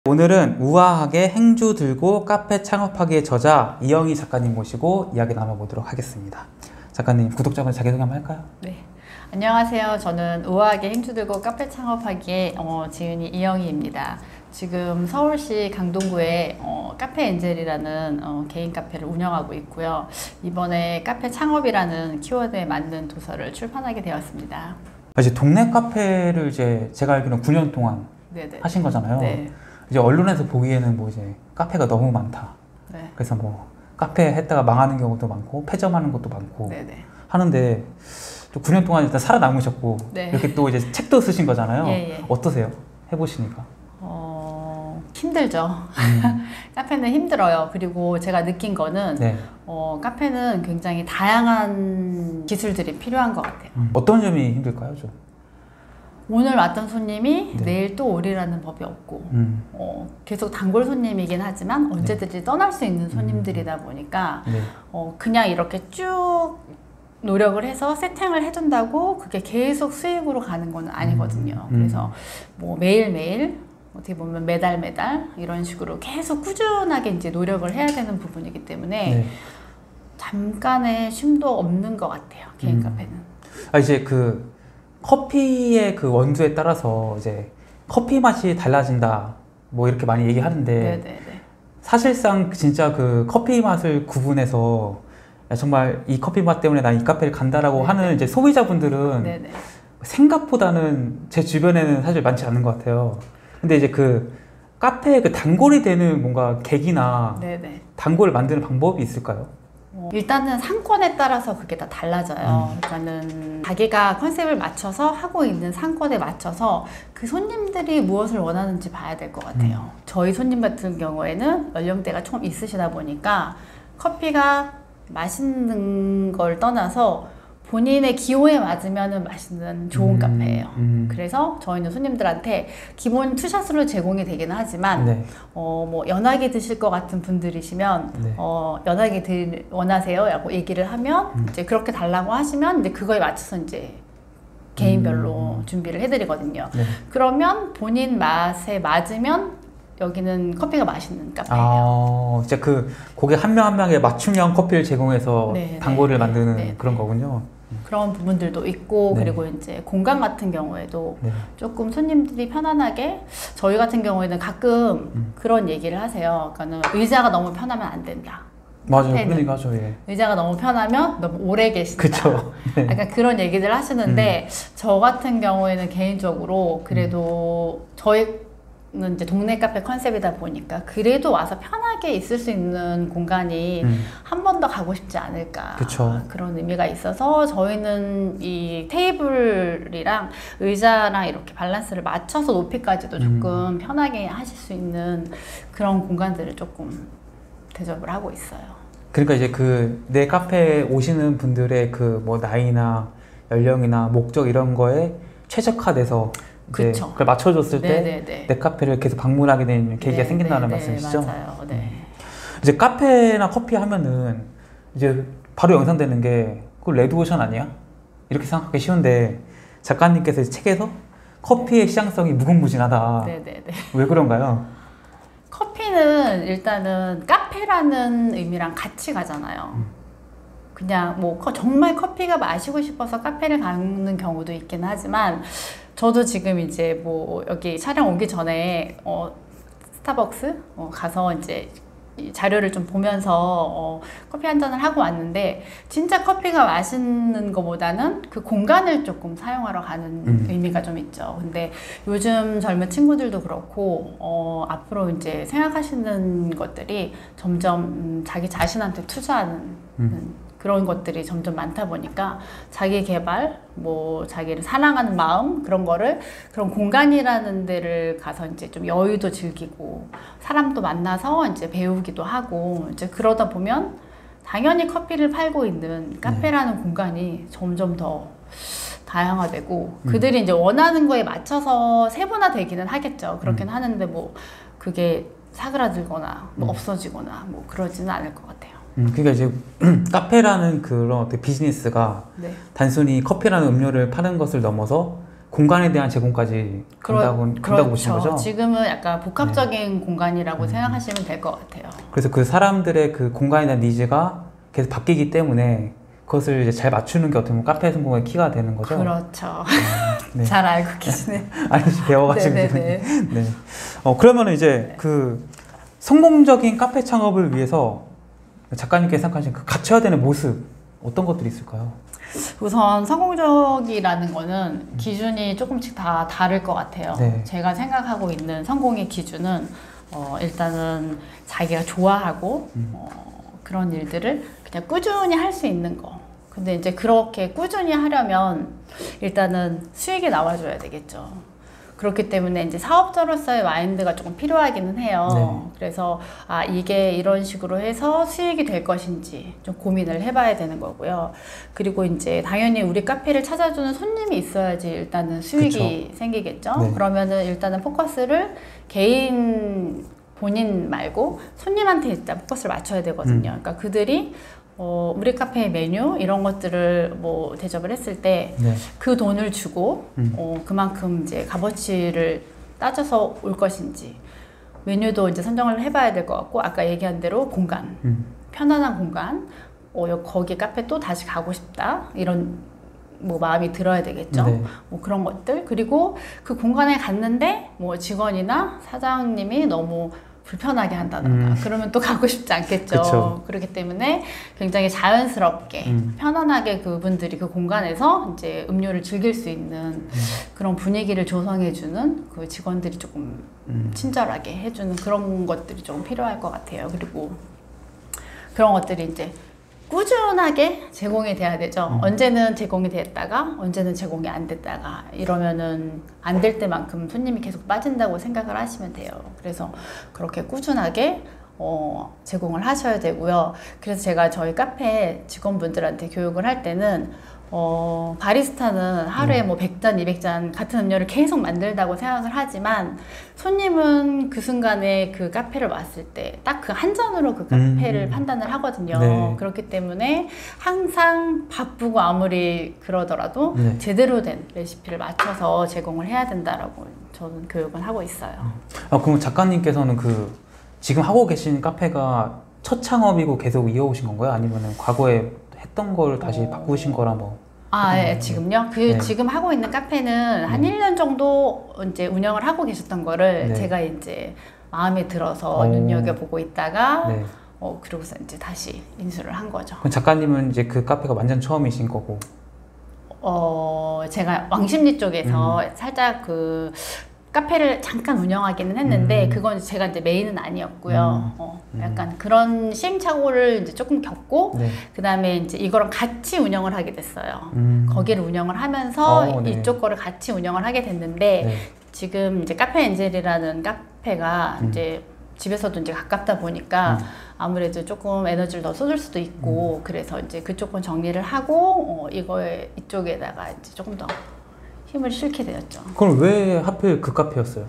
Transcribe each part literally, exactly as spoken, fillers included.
오늘은 우아하게 행주 들고 카페 창업하기의 저자 이영희 작가님 모시고 이야기 나눠보도록 하겠습니다. 작가님, 구독자분 자기소개 한번 할까요? 네, 안녕하세요. 저는 우아하게 행주 들고 카페 창업하기의 어, 지은이 이영희입니다. 지금 서울시 강동구에 어, 카페 엔젤이라는 어, 개인 카페를 운영하고 있고요. 이번에 카페 창업이라는 키워드에 맞는 도서를 출판하게 되었습니다. 이제 동네 카페를 이제 제가 알기로는 구 년 동안 네네. 하신 거잖아요. 네. 이제 언론에서 보기에는 뭐 이제 카페가 너무 많다. 네. 그래서 뭐 카페 했다가 망하는 경우도 많고 폐점하는 것도 많고 네네. 하는데 또 구 년 동안 일단 살아남으셨고 네. 이렇게 또 이제 책도 쓰신 거잖아요. 예, 예. 어떠세요? 해보시니까? 어, 힘들죠. 음. 카페는 힘들어요. 그리고 제가 느낀 거는 네. 어, 카페는 굉장히 다양한 기술들이 필요한 것 같아요. 음. 어떤 점이 힘들까요? 좀? 오늘 왔던 손님이 네. 내일 또 오리라는 법이 없고 음. 어, 계속 단골 손님이긴 하지만 언제든지 네. 떠날 수 있는 손님들이다 보니까 네. 어, 그냥 이렇게 쭉 노력을 해서 세팅을 해준다고 그게 계속 수익으로 가는 건 아니거든요. 음. 그래서 뭐 매일매일 어떻게 보면 매달 매달 이런 식으로 계속 꾸준하게 이제 노력을 해야 되는 부분이기 때문에 네. 잠깐의 쉼도 없는 것 같아요. 개인 음. 카페는. 아 이제 그 커피의 그 원두에 따라서 이제 커피 맛이 달라진다 뭐 이렇게 많이 얘기하는데 네네네. 사실상 진짜 그 커피 맛을 구분해서 야, 정말 이 커피 맛 때문에 난 이 카페를 간다라고 네네. 하는 이제 소비자분들은 네네. 생각보다는 제 주변에는 사실 많지 않은 것 같아요. 근데 이제 그 카페에 그 단골이 되는 뭔가 계기나 네네. 단골을 만드는 방법이 있을까요? 어, 일단은 상권에 따라서 그게 다 달라져요. 음. 그러니까는 자기가 컨셉을 맞춰서 하고 있는 상권에 맞춰서 그 손님들이 무엇을 원하는지 봐야 될 것 같아요. 음. 저희 손님 같은 경우에는 연령대가 조금 있으시다 보니까 커피가 맛있는 걸 떠나서 본인의 기호에 맞으면 맛있는 좋은 음, 카페예요. 음. 그래서 저희는 손님들한테 기본 투샷으로 제공이 되긴 하지만 네. 어, 뭐 연하게 드실 것 같은 분들이시면 네. 어, 연하게 드, 원하세요? 라고 얘기를 하면 음. 이제 그렇게 달라고 하시면 이제 그거에 맞춰서 이제 개인별로 음. 준비를 해드리거든요. 네. 그러면 본인 맛에 맞으면 여기는 커피가 맛있는 카페예요. 아, 진짜 그 고객 한 명 한 명의 맞춤형 커피를 제공해서 네, 단골을 네, 만드는 네, 그런 네. 거군요. 그런 부분들도 있고 네. 그리고 이제 공간 같은 경우에도 네. 조금 손님들이 편안하게 저희 같은 경우에는 가끔 음. 그런 얘기를 하세요. 그러니까 의자가 너무 편하면 안 된다. 맞아요. 카페는. 그런 얘기 하죠. 예. 의자가 너무 편하면 너무 오래 계신다. 그쵸. 네. 약간 그런 얘기들 하시는데 음. 저 같은 경우에는 개인적으로 그래도 음. 저희는 이제 동네 카페 컨셉이다 보니까 그래도 와서 편하게 있을 수 있는 공간이 음. 한 번 더 가고 싶지 않을까. 그쵸. 그런 의미가 있어서 저희는 이 테이블이랑 의자랑 이렇게 밸런스를 맞춰서 높이까지도 조금 음. 편하게 하실 수 있는 그런 공간들을 조금 대접을 하고 있어요. 그러니까 이제 그 내 카페에 오시는 분들의 그 뭐 나이나 연령이나 목적 이런 거에 최적화돼서 이제 그쵸. 그걸 맞춰줬을 때 네네네. 내 카페를 계속 방문하게 되는 계기가 네, 생긴다는 네, 말씀이시죠? 네, 맞아요. 네. 음. 이제 카페나 커피 하면은 이제 바로 연상되는 게 그 레드오션 아니야? 이렇게 생각하기 쉬운데 작가님께서 책에서 커피의 시장성이 무궁무진하다. 네네네. 왜 그런가요? 커피는 일단은 카페라는 의미랑 같이 가잖아요. 음. 그냥 뭐 커- 정말 커피가 마시고 싶어서 카페를 가는 경우도 있긴 하지만 저도 지금 이제 뭐 여기 촬영 오기 전에 어 스타벅스 어 가서 이제 이 자료를 좀 보면서 어 커피 한 잔을 하고 왔는데 진짜 커피가 맛있는 것보다는 그 공간을 조금 사용하러 가는 음. 의미가 좀 있죠. 근데 요즘 젊은 친구들도 그렇고 어 앞으로 이제 생각하시는 것들이 점점 음, 자기 자신한테 투자하는 음. 그런 것들이 점점 많다 보니까 자기 개발, 뭐 자기를 사랑하는 마음 그런 거를 그런 공간이라는 데를 가서 이제 좀 여유도 즐기고 사람도 만나서 이제 배우기도 하고 이제 그러다 보면 당연히 커피를 팔고 있는 카페라는 네. 공간이 점점 더 다양화되고 음. 그들이 이제 원하는 거에 맞춰서 세분화되기는 하겠죠. 그렇긴 음. 하는데 뭐 그게 사그라들거나 뭐 음. 없어지거나 뭐 그러지는 않을 것 같아요. 음, 그러니까 이제 카페라는 그런 어떤 비즈니스가 네. 단순히 커피라는 음료를 파는 것을 넘어서 공간에 대한 제공까지 간다고, 간다고 그렇죠. 보시는 거죠? 지금은 약간 복합적인 네. 공간이라고 음. 생각하시면 될 것 같아요. 그래서 그 사람들의 그 공간에 대한 니즈가 계속 바뀌기 때문에 그것을 이제 잘 맞추는 게 어떻게 보면 카페 성공의 키가 되는 거죠? 그렇죠. 아, 네. 잘 알고 계시네요. 아니, 배워가지고. 네네네. 네. 어, 그러면 이제 네. 그 성공적인 카페 창업을 위해서 작가님께서 생각하시는 그 갖춰야 되는 모습, 어떤 것들이 있을까요? 우선 성공적이라는 거는 기준이 조금씩 다 다를 것 같아요. 네. 제가 생각하고 있는 성공의 기준은 어, 일단은 자기가 좋아하고 음. 어, 그런 일들을 그냥 꾸준히 할 수 있는 거. 근데 이제 그렇게 꾸준히 하려면 일단은 수익이 나와줘야 되겠죠. 그렇기 때문에 이제 사업자로서의 마인드가 조금 필요하기는 해요. 네. 그래서 아 이게 이런 식으로 해서 수익이 될 것인지 좀 고민을 해봐야 되는 거고요. 그리고 이제 당연히 우리 카페를 찾아주는 손님이 있어야지 일단은 수익이 그쵸. 생기겠죠. 네. 그러면은 일단은 포커스를 개인 본인 말고 손님한테 일단 포커스를 맞춰야 되거든요. 음. 그러니까 그들이 어, 우리 카페의 메뉴 이런 것들을 뭐 대접을 했을 때 그 네. 돈을 주고 음. 어, 그만큼 이제 값어치를 따져서 올 것인지 메뉴도 이제 선정을 해봐야 될 것 같고 아까 얘기한 대로 공간 음. 편안한 공간 어, 거기 카페 또 다시 가고 싶다 이런 뭐 마음이 들어야 되겠죠. 네. 뭐 그런 것들 그리고 그 공간에 갔는데 뭐 직원이나 사장님이 너무 불편하게 한다던가 음. 그러면 또 가고 싶지 않겠죠. 그쵸. 그렇기 때문에 굉장히 자연스럽게 음. 편안하게 그분들이 그 공간에서 이제 음료를 즐길 수 있는 음. 그런 분위기를 조성해주는 그 직원들이 조금 음. 친절하게 해주는 그런 것들이 좀 필요할 것 같아요. 그리고 그런 것들이 이제 꾸준하게 제공이 돼야 되죠. 음. 언제는 제공이 됐다가 언제는 제공이 안 됐다가 이러면은 안 될 때만큼 손님이 계속 빠진다고 생각을 하시면 돼요. 그래서 그렇게 꾸준하게 어, 제공을 하셔야 되고요. 그래서 제가 저희 카페 직원분들한테 교육을 할 때는 어, 바리스타는 하루에 음. 뭐 백 잔, 이백 잔 같은 음료를 계속 만들다고 생각을 하지만 손님은 그 순간에 그 카페를 왔을 때 딱 그 한 잔으로 그 카페를 음. 판단을 하거든요. 네. 그렇기 때문에 항상 바쁘고 아무리 그러더라도 네. 제대로 된 레시피를 맞춰서 제공을 해야 된다라고 저는 교육을 하고 있어요. 아, 그럼 작가님께서는 그 지금 하고 계신 카페가 첫 창업이고 계속 이어오신 건가요? 아니면 과거에 했던 걸 다시 어... 바꾸신 거라 뭐? 아, 예, 지금요? 그 네. 지금 하고 있는 카페는 한 네. 일 년 정도 이제 운영을 하고 계셨던 거를 네. 제가 이제 마음에 들어서 오... 눈여겨보고 있다가 네. 어, 그러고서 이제 다시 인수를 한 거죠. 그럼 작가님은 이제 그 카페가 완전 처음이신 거고? 어, 제가 왕십리 쪽에서 음. 살짝 그 카페를 잠깐 운영하기는 했는데 음. 그건 제가 이제 메인은 아니었고요. 음. 어, 약간 음. 그런 시행착오를 이제 조금 겪고 네. 그 다음에 이제 이거랑 같이 운영을 하게 됐어요. 음. 거기를 운영을 하면서 오, 네. 이쪽 거를 같이 운영을 하게 됐는데 네. 지금 이제 카페 엔젤이라는 카페가 음. 이제 집에서도 이제 가깝다 보니까 음. 아무래도 조금 에너지를 더 쏟을 수도 있고 음. 그래서 이제 그쪽 건 정리를 하고 어, 이거에 이쪽에다가 이제 조금 더 힘을 실게 되었죠. 그럼 왜 하필 그 카페였어요?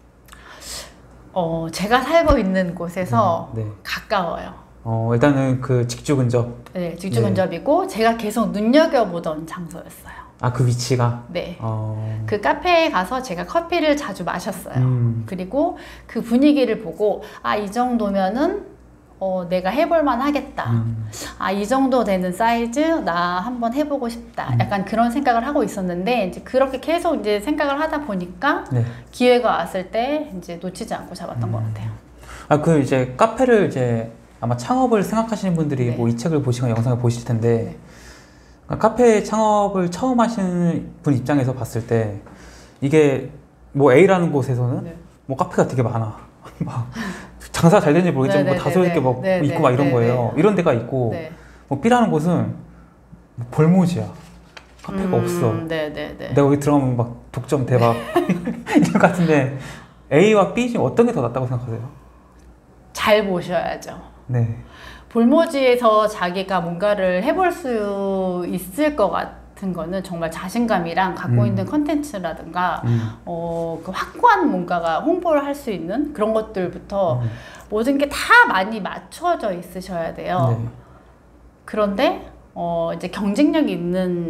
어, 제가 살고 있는 곳에서 네, 네. 가까워요. 어, 일단은 그 직주 근접. 네, 직주 네. 근접이고 제가 계속 눈여겨보던 장소였어요. 아, 그 위치가? 네. 어... 그 카페에 가서 제가 커피를 자주 마셨어요. 음. 그리고 그 분위기를 보고 아, 이 정도면은 어, 내가 해볼만 하겠다. 음. 아, 이 정도 되는 사이즈 나 한번 해보고 싶다. 음. 약간 그런 생각을 하고 있었는데 이제 그렇게 계속 이제 생각을 하다 보니까 네. 기회가 왔을 때 이제 놓치지 않고 잡았던 음. 것 같아요. 아, 그 이제 카페를 이제 아마 창업을 생각하시는 분들이 네. 뭐 이 책을 보시거나 영상을 보실 텐데 네. 그러니까 카페 창업을 처음 하시는 분 입장에서 봤을 때 이게 뭐 A라는 곳에서는 네. 뭐 카페가 되게 많아. 막 장사 잘 되는지 모르겠지만 뭐 다소 이렇게 막 네네. 있고 막 이런 네네. 거예요. 이런 데가 있고 네. 뭐 B라는 곳은 뭐 벌모지야. 카페가 음, 없어. 네네네. 내가 여기 들어가면 막 독점 대박 이런 것 같은데 A와 B 중에 어떤 게 더 낫다고 생각하세요? 잘 보셔야죠. 네. 볼모지에서 자기가 뭔가를 해볼 수 있을 것 같은 거는 정말 자신감이랑 갖고 음. 있는 컨텐츠라든가 음. 어, 그 확고한 뭔가가 홍보를 할 수 있는 그런 것들부터 음. 모든 게 다 많이 맞춰져 있으셔야 돼요. 네. 그런데 어, 이제 경쟁력 있는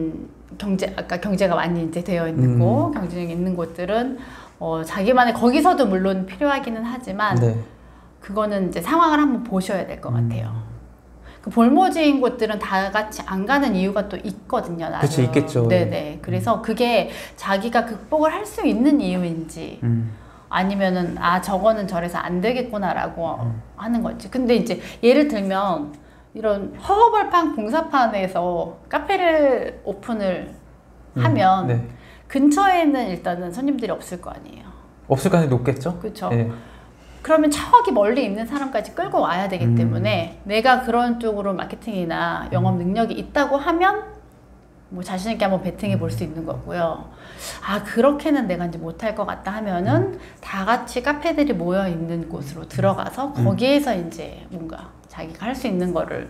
경제 아까 경제가 많이 이제 되어 있는 음. 곳, 경쟁이 있는 곳들은 어, 자기만의 거기서도 물론 필요하기는 하지만 네. 그거는 이제 상황을 한번 보셔야 될 것 음. 같아요. 그 볼모지인 곳들은 다 같이 안 가는 이유가 또 있거든요. 나름. 그치, 있겠죠. 네네. 그래서 그게 자기가 극복을 할 수 있는 이유인지 음. 아니면은 아 저거는 저래서 안 되겠구나라고 음. 하는 거지. 근데 이제 예를 들면 이런 허허벌판 공사판에서 카페를 오픈을 음. 하면 네. 근처에는 일단은 손님들이 없을 거 아니에요. 없을 가능성이 높겠죠? 그렇죠. 네. 그러면 저기 멀리 있는 사람까지 끌고 와야 되기 음. 때문에 내가 그런 쪽으로 마케팅이나 영업 능력이 있다고 하면 뭐 자신 있게 한번 베팅해 볼 수 있는 거고요. 아 그렇게는 내가 이제 못할 것 같다 하면은 음. 다 같이 카페들이 모여 있는 곳으로 들어가서 음. 거기에서 이제 뭔가 자기가 할 수 있는 거를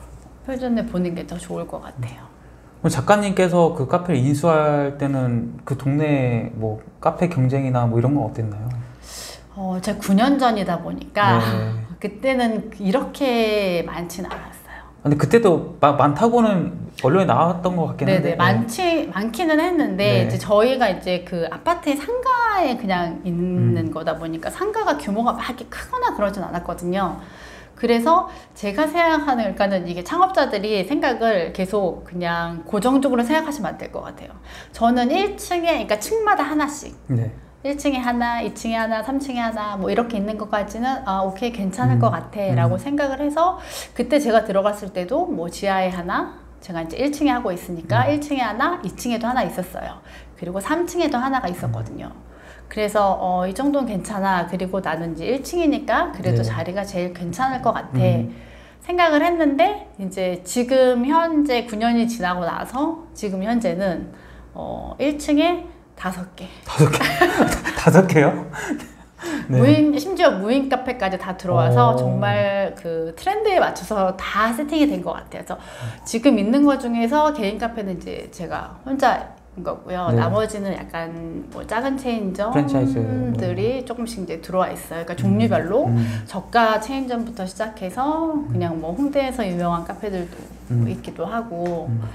표현해 보는 게 더 좋을 것 같아요. 그럼 작가님께서 그 카페를 인수할 때는 그 동네 뭐 카페 경쟁이나 뭐 이런 건 어땠나요? 어, 제가 구 년 전이다 보니까 네. 그때는 이렇게 많지는 않았어요. 근데 그때도 마, 많다고는 언론에 나왔던 것 같긴 한데. 네네 많지 많기는 했는데 네. 이제 저희가 이제 그 아파트의 상가에 그냥 있는 음. 거다 보니까 상가가 규모가 막 이렇게 크거나 그러진 않았거든요. 그래서 제가 생각하는 그러니까는 이게 창업자들이 생각을 계속 그냥 고정적으로 생각하시면 안 될 것 같아요. 저는 일 층에 그러니까 층마다 하나씩 네. 일 층에 하나, 이 층에 하나, 삼 층에 하나 뭐 이렇게 있는 것까지는 아 오케이 괜찮을 음. 것 같아 라고 음. 생각을 해서 그때 제가 들어갔을 때도 뭐 지하에 하나 제가 이제 일 층에 하고 있으니까 음. 일 층에 하나, 이 층에도 하나 있었어요. 그리고 삼 층에도 하나가 있었거든요. 그래서 어, 이 정도는 괜찮아. 그리고 나는 이제 일 층이니까 그래도 네. 자리가 제일 괜찮을 것 같아. 음. 생각을 했는데 이제 지금 현재 구 년이 지나고 나서 지금 현재는 어, 일 층에 다섯 개. 다섯 개? 다섯 개요? 네. 무인 심지어 무인 카페까지 다 들어와서 오. 정말 그 트렌드에 맞춰서 다 세팅이 된 것 같아요. 그래서 지금 있는 것 중에서 개인 카페는 이제 제가 혼자인 거고요. 네. 나머지는 약간 뭐 작은 프랜차이즈. 체인점들이 조금씩 이제 들어와 있어요. 그러니까 종류별로 음. 저가 체인점부터 시작해서 그냥 뭐 홍대에서 유명한 카페들도 음. 있기도 하고 음.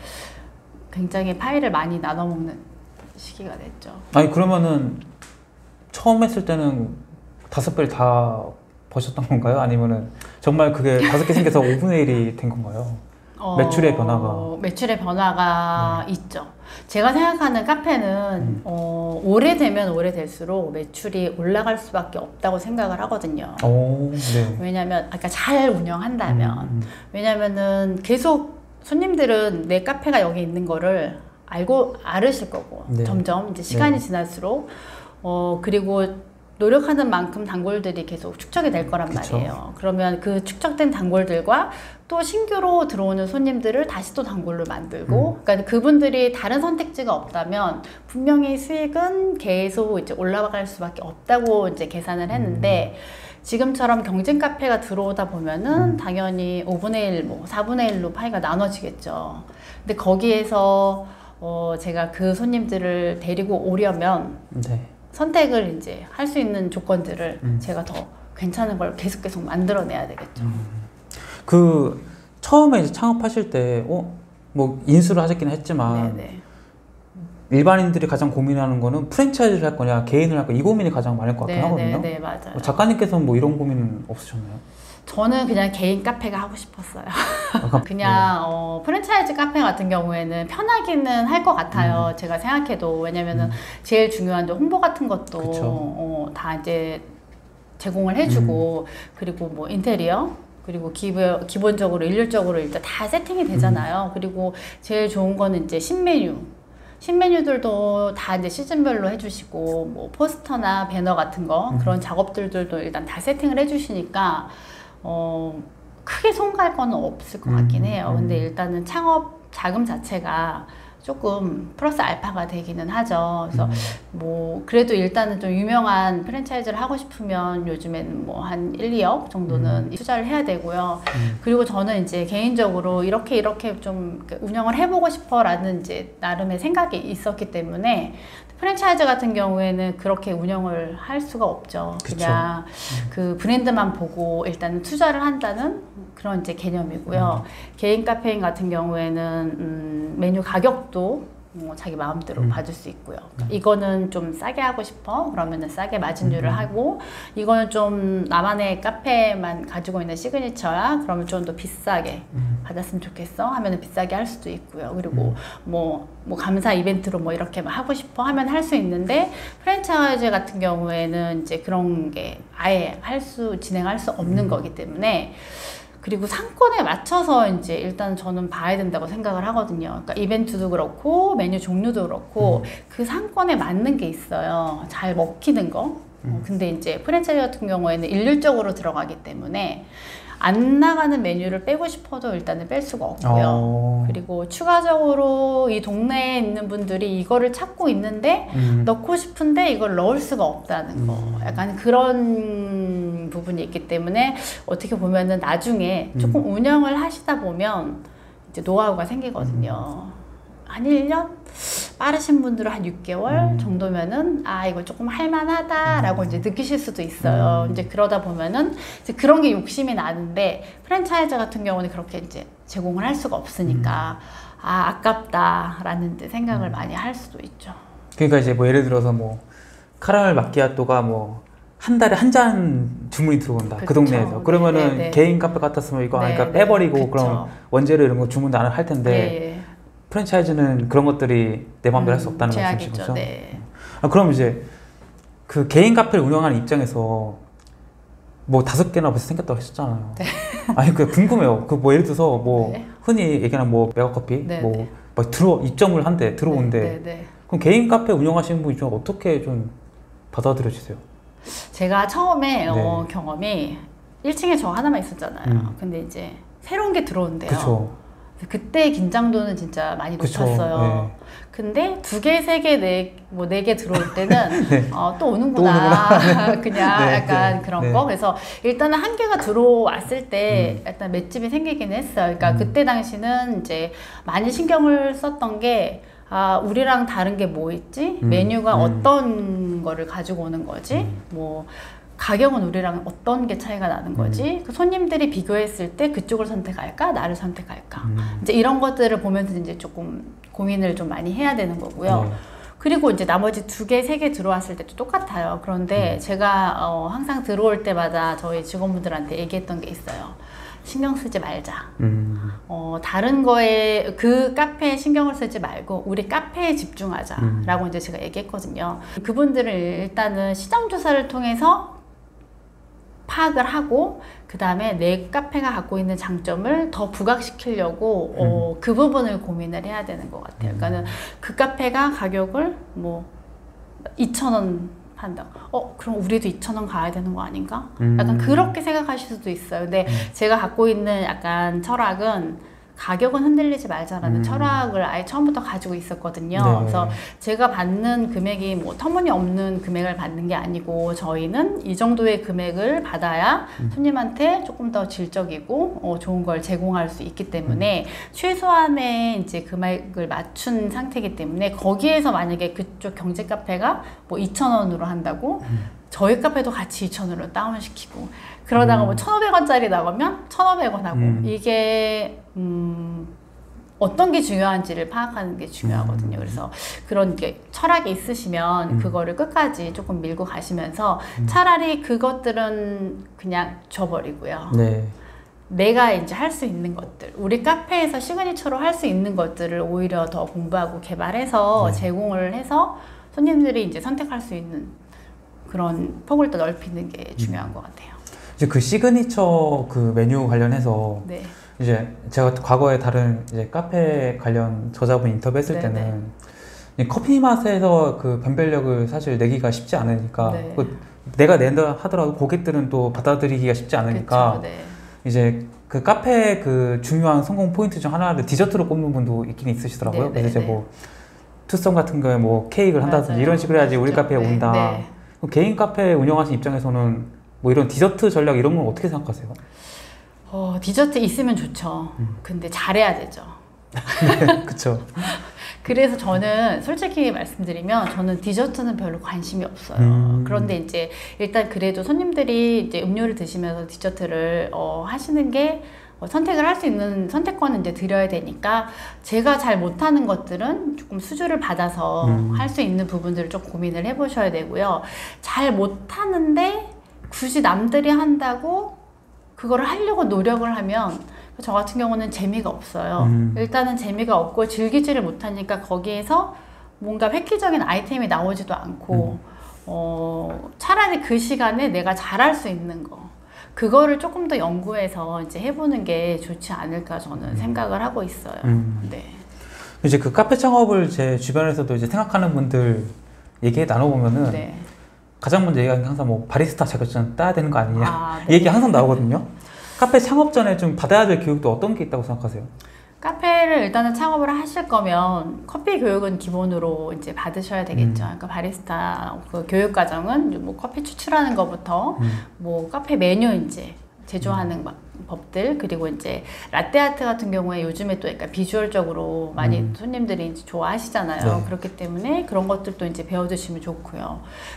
굉장히 파일을 많이 나눠 먹는 시기가 됐죠. 아니 그러면은 처음 했을 때는 다섯 배를 다 버셨던 건가요? 아니면은 정말 그게 다섯 개 생겨서 오분의 일이 된 건가요? 어, 매출의 변화가. 매출의 변화가 있죠. 제가 생각하는 카페는 음. 어, 오래되면 오래될수록 매출이 올라갈 수밖에 없다고 생각을 하거든요. 오, 네. 왜냐면 아까 잘 운영한다면 음, 음. 왜냐면은 계속 손님들은 내 카페가 여기 있는 거를 알고 알으실 거고 네. 점점 이제 시간이 네. 지날수록 어 그리고 노력하는 만큼 단골들이 계속 축적이 될 거란 그쵸. 말이에요. 그러면 그 축적된 단골들과 또 신규로 들어오는 손님들을 다시 또 단골로 만들고, 음. 그러니까 그분들이 다른 선택지가 없다면 분명히 수익은 계속 이제 올라갈 수밖에 없다고 이제 계산을 했는데, 지금처럼 경쟁 카페가 들어오다 보면은 음. 당연히 오분의 일, 뭐 사분의 일로 파이가 나눠지겠죠. 근데 거기에서 어 제가 그 손님들을 데리고 오려면 네. 선택을 이제 할 수 있는 조건들을 음. 제가 더 괜찮은 걸 계속 계속 만들어내야 되겠죠. 음. 그 처음에 이제 창업하실 때, 어, 뭐 인수를 하셨긴 했지만 네네. 일반인들이 가장 고민하는 거는 프랜차이즈를 할 거냐, 개인을 할 거냐 이 고민이 가장 많을 것 같긴 네, 하거든요. 네, 네, 맞아요. 어, 작가님께서는 뭐 이런 고민은 없으셨나요? 저는 그냥 개인 카페가 하고 싶었어요. 약간, 그냥 어, 프랜차이즈 카페 같은 경우에는 편하기는 할 것 같아요. 음. 제가 생각해도 왜냐면은 음. 제일 중요한 게 홍보 같은 것도 그쵸. 어, 다 이제 제공을 해주고 그리고 뭐 인테리어 그리고 기, 기본적으로 일률적으로 일단 다 세팅이 되잖아요. 그리고 제일 좋은 거는 이제 신메뉴. 신메뉴들도 다 이제 시즌별로 해주시고 뭐 포스터나 배너 같은 거 음. 그런 작업들도 일단 다 세팅을 해주시니까 어 크게 손갈 거는 없을 것 같긴 해요. 음. 근데 일단은 창업 자금 자체가 조금 플러스 알파가 되기는 하죠. 그래서 음. 뭐 그래도 일단은 좀 유명한 프랜차이즈를 하고 싶으면 요즘에는 뭐 한 일, 이억 정도는 음. 투자를 해야 되고요. 음. 그리고 저는 이제 개인적으로 이렇게 이렇게 좀 운영을 해보고 싶어라는 이제 나름의 생각이 있었기 때문에 프랜차이즈 같은 경우에는 그렇게 운영을 할 수가 없죠. 그쵸. 그냥 그 브랜드만 보고 일단 투자를 한다는 그런 이제 개념이고요. 음. 개인 카페인 같은 경우에는 음, 메뉴 가격도 어, 자기 마음대로 음. 받을 수 있고요. 그러니까 이거는 좀 싸게 하고 싶어 그러면은 싸게 마진율을 음. 하고, 이거는 좀 나만의 카페만 가지고 있는 시그니처야 그러면 좀 더 비싸게 음. 받았으면 좋겠어 하면은 비싸게 할 수도 있고요. 그리고 음. 뭐, 뭐 감사 이벤트로 뭐 이렇게 하고 싶어 하면 할 수 있는데, 프랜차이즈 같은 경우에는 이제 그런 게 아예 할 수 진행할 수 없는 음. 거기 때문에, 그리고 상권에 맞춰서 이제 일단 저는 봐야 된다고 생각을 하거든요. 그러니까 이벤트도 그렇고 메뉴 종류도 그렇고 음. 그 상권에 맞는 게 있어요. 잘 먹히는 거. 음. 어, 근데 이제 프랜차이즈 같은 경우에는 일률적으로 들어가기 때문에 안 나가는 메뉴를 빼고 싶어도 일단은 뺄 수가 없고요. 어. 그리고 추가적으로 이 동네에 있는 분들이 이거를 찾고 있는데 음. 넣고 싶은데 이걸 넣을 수가 없다는 거. 음. 약간 그런 부분이 있기 때문에 어떻게 보면은 나중에 조금 음. 운영을 하시다 보면 이제 노하우가 생기거든요. 음. 한 일 년? 빠르신 분들은 한 육 개월 음. 정도면은 아 이거 조금 할만하다라고 음. 이제 느끼실 수도 있어요. 음. 이제 그러다 보면은 이제 그런 게 욕심이 나는데, 프랜차이즈 같은 경우는 그렇게 이제 제공을 할 수가 없으니까 음. 아 아깝다라는 데 생각을 음. 많이 할 수도 있죠. 그러니까 이제 뭐 예를 들어서 뭐 카라멜 마키아토가 뭐 한 달에 한 잔 주문이 들어온다. 그 그쵸. 동네에서. 그러면은 네, 네. 개인 카페 같았으면 이거 네, 그러니까 네. 빼버리고 그쵸. 그럼 원재료 이런 거 주문도 안 할 텐데, 예, 예. 프랜차이즈는 그런 것들이 내 마음대로 할 수 음, 없다는 제약이죠. 말씀이신 거죠? 네. 아, 그럼 이제 그 개인 카페를 운영하는 입장에서 뭐 다섯 개나 벌써 생겼다고 하셨잖아요. 네. 아니 그 궁금해요. 그 뭐 예를 들어서 뭐 네. 흔히 얘기하는 뭐 메가커피 네, 뭐, 네. 뭐 들어 입점을 한대 들어온대. 네, 네, 네. 그럼 개인 카페 운영하시는 분이 좀 어떻게 좀 받아들여지세요? 제가 처음에 네. 어, 경험이 일 층에 저 하나만 있었잖아요. 음. 근데 이제 새로운 게 들어온대요. 그렇죠. 그때 긴장도는 진짜 많이 그쵸, 높았어요. 네. 근데 두 개, 세 개, 네, 뭐 네 개 들어올 때는 네. 어, 또 오는구나. 그냥 네, 약간 네, 그런 네. 거. 그래서 일단은 한 개가 들어왔을 때 음. 일단 맷집이 생기긴 했어요. 그러니까 음. 그때 당시는 이제 많이 신경을 썼던 게, 아, 우리랑 다른 게 뭐 있지? 음. 메뉴가 음. 어떤 거를 가지고 오는 거지? 음. 뭐 가격은 우리랑 어떤 게 차이가 나는 거지? 음. 그 손님들이 비교했을 때 그쪽을 선택할까? 나를 선택할까? 음. 이제 이런 것들을 보면서 이제 조금 고민을 좀 많이 해야 되는 거고요. 네. 그리고 이제 나머지 두 개, 세 개 들어왔을 때도 똑같아요. 그런데 음. 제가 어, 항상 들어올 때마다 저희 직원분들한테 얘기했던 게 있어요. 신경 쓰지 말자. 음. 어, 다른 거에, 그 카페에 신경을 쓰지 말고 우리 카페에 집중하자 음. 라고 이제 제가 얘기했거든요. 그분들을 일단은 시장 조사를 통해서 파악을 하고, 그 다음에 내 카페가 갖고 있는 장점을 더 부각시키려고 어, 그 부분을 고민을 해야 되는 것 같아요. 그러니까는 그 카페가 가격을 뭐 이천 원 한다. 어, 그럼 우리도 이천 원 가야 되는 거 아닌가? 음. 약간 그렇게 생각하실 수도 있어요. 근데 음. 제가 갖고 있는 약간 철학은 가격은 흔들리지 말자라는 음. 철학을 아예 처음부터 가지고 있었거든요. 네. 그래서 제가 받는 금액이 뭐 터무니없는 금액을 받는 게 아니고, 저희는 이 정도의 금액을 받아야 음. 손님한테 조금 더 질적이고 어, 좋은 걸 제공할 수 있기 때문에 음. 최소한의 이제 금액을 맞춘 상태이기 때문에, 거기에서 만약에 그쪽 경제 카페가 뭐 이천 원으로 한다고 음. 저희 카페도 같이 이천 원으로 다운시키고, 그러다가 음. 뭐 천오백 원짜리 나가면 천오백 원 하고, 음. 이게 음, 어떤 게 중요한지를 파악하는 게 중요하거든요. 음. 그래서 그런 게 철학이 있으시면 음. 그거를 끝까지 조금 밀고 가시면서 음. 차라리 그것들은 그냥 줘버리고요. 네. 내가 이제 할 수 있는 것들, 우리 카페에서 시그니처로 할 수 있는 것들을 오히려 더 공부하고 개발해서 네. 제공을 해서 손님들이 이제 선택할 수 있는 그런 폭을 더 넓히는 게 중요한 음. 것 같아요. 이제 그 시그니처 그 메뉴 관련해서 네. 이제 제가 과거에 다른 이제 카페 관련 저자분 인터뷰했을 네, 때는 이 커피 맛에서 그 변별력을 사실 내기가 쉽지 않으니까 네. 그 내가 낸다 하더라도 고객들은 또 받아들이기가 쉽지 않으니까 그쵸, 네. 이제 그 카페 그 중요한 성공 포인트 중 하나를 디저트로 꼽는 분도 있긴 있으시더라고요. 네, 그래서 네, 이제 네. 뭐 투썸 같은 거에 뭐 케이크를 한다든지 맞아요. 이런 식으로 해야지 우리 그쵸. 카페에 네, 온다. 네. 그럼 개인 카페 운영하시는 입장에서는 뭐 이런 디저트 전략 이런 건 어떻게 생각하세요? 어, 디저트 있으면 좋죠. 음. 근데 잘해야 되죠. 네, 그쵸. 그래서 저는 솔직히 말씀드리면 저는 디저트는 별로 관심이 없어요. 음. 그런데 이제 일단 그래도 손님들이 이제 음료를 드시면서 디저트를 어, 하시는 게 어, 선택을 할 수 있는 선택권은 이제 드려야 되니까 제가 잘 못하는 것들은 조금 수주를 받아서 음. 할 수 있는 부분들을 좀 고민을 해보셔야 되고요. 잘 못하는데 굳이 남들이 한다고 그거를 하려고 노력을 하면 저 같은 경우는 재미가 없어요. 음. 일단은 재미가 없고 즐기지를 못하니까 거기에서 뭔가 획기적인 아이템이 나오지도 않고 음. 어, 차라리 그 시간에 내가 잘할 수 있는 거 그거를 조금 더 연구해서 이제 해보는 게 좋지 않을까 저는 생각을 하고 있어요. 음. 네. 이제 그 카페 창업을 제 주변에서도 이제 생각하는 분들 얘기 나눠보면은 네. 가장 먼저 얘기하는 게 항상 뭐 바리스타 자격증 따야 되는 거 아니냐 아, 이 얘기 항상 나오거든요. 카페 창업 전에 좀 받아야 될 교육도 어떤 게 있다고 생각하세요? 카페를 일단은 창업을 하실 거면 커피 교육은 기본으로 이제 받으셔야 되겠죠. 음. 그러니까 바리스타 그 교육 과정은 뭐 커피 추출하는 것부터 음. 뭐 카페 메뉴 이제 제조하는 음. 법들 그리고 이제 라떼아트 같은 경우에 요즘에 또 약간 비주얼적으로 많이 음. 손님들이 이제 좋아하시잖아요. 네. 그렇기 때문에 그런 것들도 이제 배워두시면 좋고요.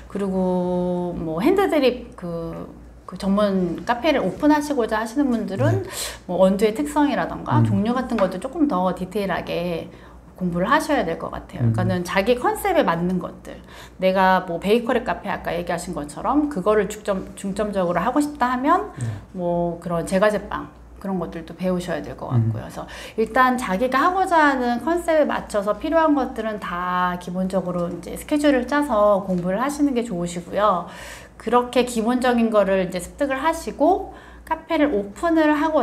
그리고 뭐 핸드드립 그 그 전문 카페를 오픈하시고자 하시는 분들은 네. 뭐 원두의 특성이라던가 음. 종류 같은 것도 조금 더 디테일하게 공부를 하셔야 될 것 같아요. 음. 그러니까는 자기 컨셉에 맞는 것들. 내가 뭐 베이커리 카페 아까 얘기하신 것처럼 그거를 중점, 중점적으로 하고 싶다 하면 네. 뭐 그런 제과제빵 그런 것들도 배우셔야 될 것 같고요. 음. 그래서 일단 자기가 하고자 하는 컨셉에 맞춰서 필요한 것들은 다 기본적으로 이제 스케줄을 짜서 공부를 하시는 게 좋으시고요. 그렇게 기본적인 거를 이제 습득을 하시고 카페를 오픈을 하고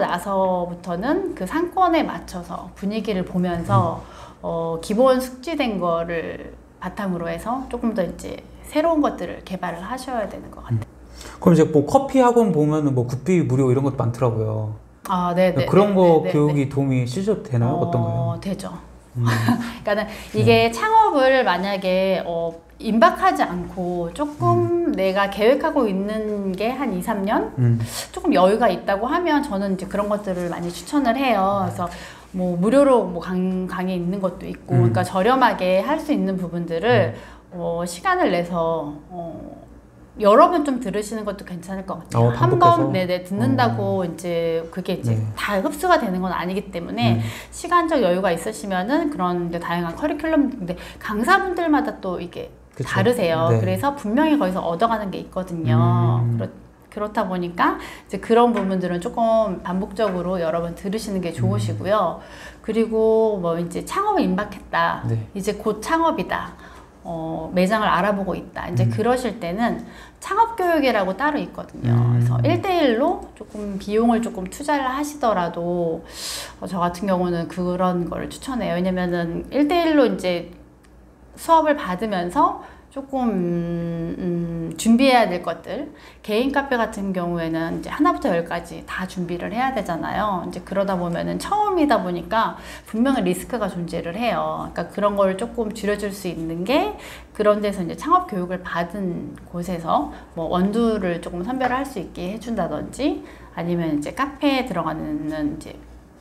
나서부터는 그 상권에 맞춰서 분위기를 보면서 음. 어, 기본 숙지된 거를 바탕으로 해서 조금 더 이제 새로운 것들을 개발을 하셔야 되는 것 같아요. 음. 그럼 이제 뭐 커피 학원 보면은 뭐 굿비 무료 이런 것도 많더라고요. 아, 네, 네. 그런 네, 거 네, 네, 교육이 네. 도움이 실제로 되나요? 어, 어떤가요? 되죠. 음. 그러니까는 이게 네. 창업을 만약에 어, 임박하지 않고 조금 음. 내가 계획하고 있는 게 한 이, 삼 년 음. 조금 여유가 있다고 하면 저는 이제 그런 것들을 많이 추천을 해요. 그래서 뭐 무료로 뭐 강, 강의 있는 것도 있고, 음. 그러니까 저렴하게 할 수 있는 부분들을 음. 어, 시간을 내서 어, 여러 번 좀 들으시는 것도 괜찮을 것 같아요. 어, 한 번 네네 듣는다고 어. 이제 그게 이제 네. 다 흡수가 되는 건 아니기 때문에 음. 시간적 여유가 있으시면은 그런 이제 다양한 커리큘럼 근데 강사분들마다 또 이게 그쵸. 다르세요. 네. 그래서 분명히 거기서 얻어가는 게 있거든요. 음. 그렇, 그렇다 보니까 이제 그런 부분들은 조금 반복적으로 여러 번 들으시는 게 좋으시고요. 음. 그리고 뭐 이제 창업을 임박했다. 네. 이제 곧 창업이다. 어, 매장을 알아보고 있다. 이제 음. 그러실 때는 창업교육이라고 따로 있거든요. 음. 그래서 일 대일로 조금 비용을 조금 투자를 하시더라도 어, 저 같은 경우는 그런 걸 추천해요. 왜냐면은 일 대일로 이제 수업을 받으면서 조금 음, 음, 준비해야 될 것들 개인 카페 같은 경우에는 이제 하나부터 열까지 다 준비를 해야 되잖아요. 이제 그러다 보면은 처음이다 보니까 분명히 리스크가 존재를 해요. 그러니까 그런 걸 조금 줄여줄 수 있는 게 그런 데서 이제 창업 교육을 받은 곳에서 뭐 원두를 조금 선별할 수 있게 해준다든지 아니면 이제 카페에 들어가는 이제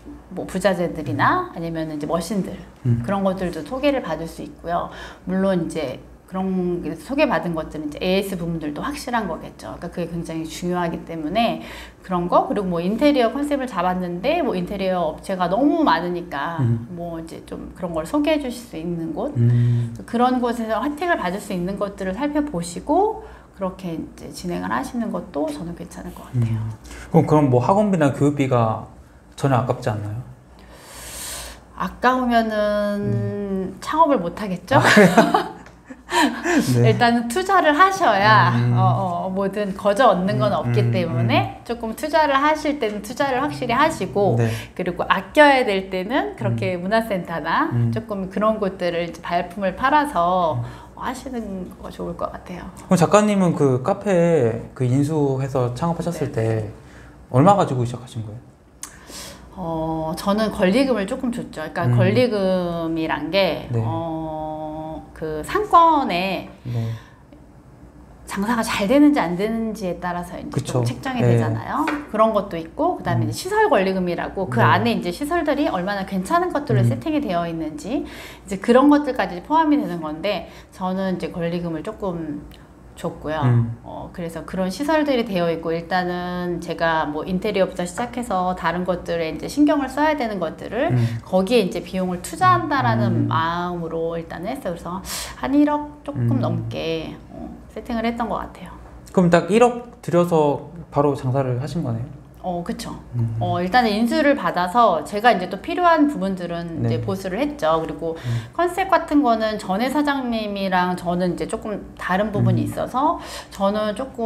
뭐 부자재들이나 아니면 이제 머신들 음. 그런 것들도 소개를 받을 수 있고요. 물론 이제 그런 소개받은 것들은 이제 에이에스 부분들도 확실한 거겠죠. 그러니까 그게 굉장히 중요하기 때문에 그런 거 그리고 뭐 인테리어 컨셉을 잡았는데 뭐 인테리어 업체가 너무 많으니까 음. 뭐 이제 좀 그런 걸 소개해 주실 수 있는 곳 음. 그런 곳에서 혜택을 받을 수 있는 것들을 살펴보시고 그렇게 이제 진행을 하시는 것도 저는 괜찮을 것 같아요. 음. 그럼 그럼 뭐 학원비나 교육비가 전혀 아깝지 않나요? 아까우면은 음. 창업을 못 하겠죠? 네. 일단은 투자를 하셔야 음. 어, 어, 뭐든 거저 얻는 건 없기 음. 때문에 조금 투자를 하실 때는 투자를 확실히 하시고 네. 그리고 아껴야 될 때는 그렇게 음. 문화센터나 음. 조금 그런 곳들을 이제 발품을 팔아서 음. 하시는 거가 좋을 것 같아요. 그럼 작가님은 그 카페 그 인수해서 창업하셨을 네. 때 얼마 가지고 시작하신 거예요? 어, 저는 권리금을 조금 줬죠. 그러니까 음. 권리금이란 게 네. 어, 그 상권에 네. 장사가 잘 되는지 안 되는지에 따라서 이제 좀 책정이 네. 되잖아요. 그런 것도 있고, 그 다음에 음. 시설 권리금이라고 그 네. 안에 이제 시설들이 얼마나 괜찮은 것들로 음. 세팅이 되어 있는지 이제 그런 것들까지 포함이 되는 건데 저는 이제 권리금을 조금 줬고요. 음. 어, 그래서 그런 시설들이 되어 있고, 일단은 제가 뭐 인테리어부터 시작해서 다른 것들에 이제 신경을 써야 되는 것들을 음. 거기에 이제 비용을 투자한다라는 음. 마음으로 일단 했어요. 그래서 한 일억 조금 음. 넘게 어, 세팅을 했던 것 같아요. 그럼 딱 일억 들여서 바로 장사를 하신 거네요? 어, 그쵸. 음. 어, 일단은 인수를 받아서 제가 이제 또 필요한 부분들은 네. 이제 보수를 했죠. 그리고 음. 컨셉 같은 거는 전에 사장님이랑 저는 이제 조금 다른 부분이 음. 있어서 저는 조금,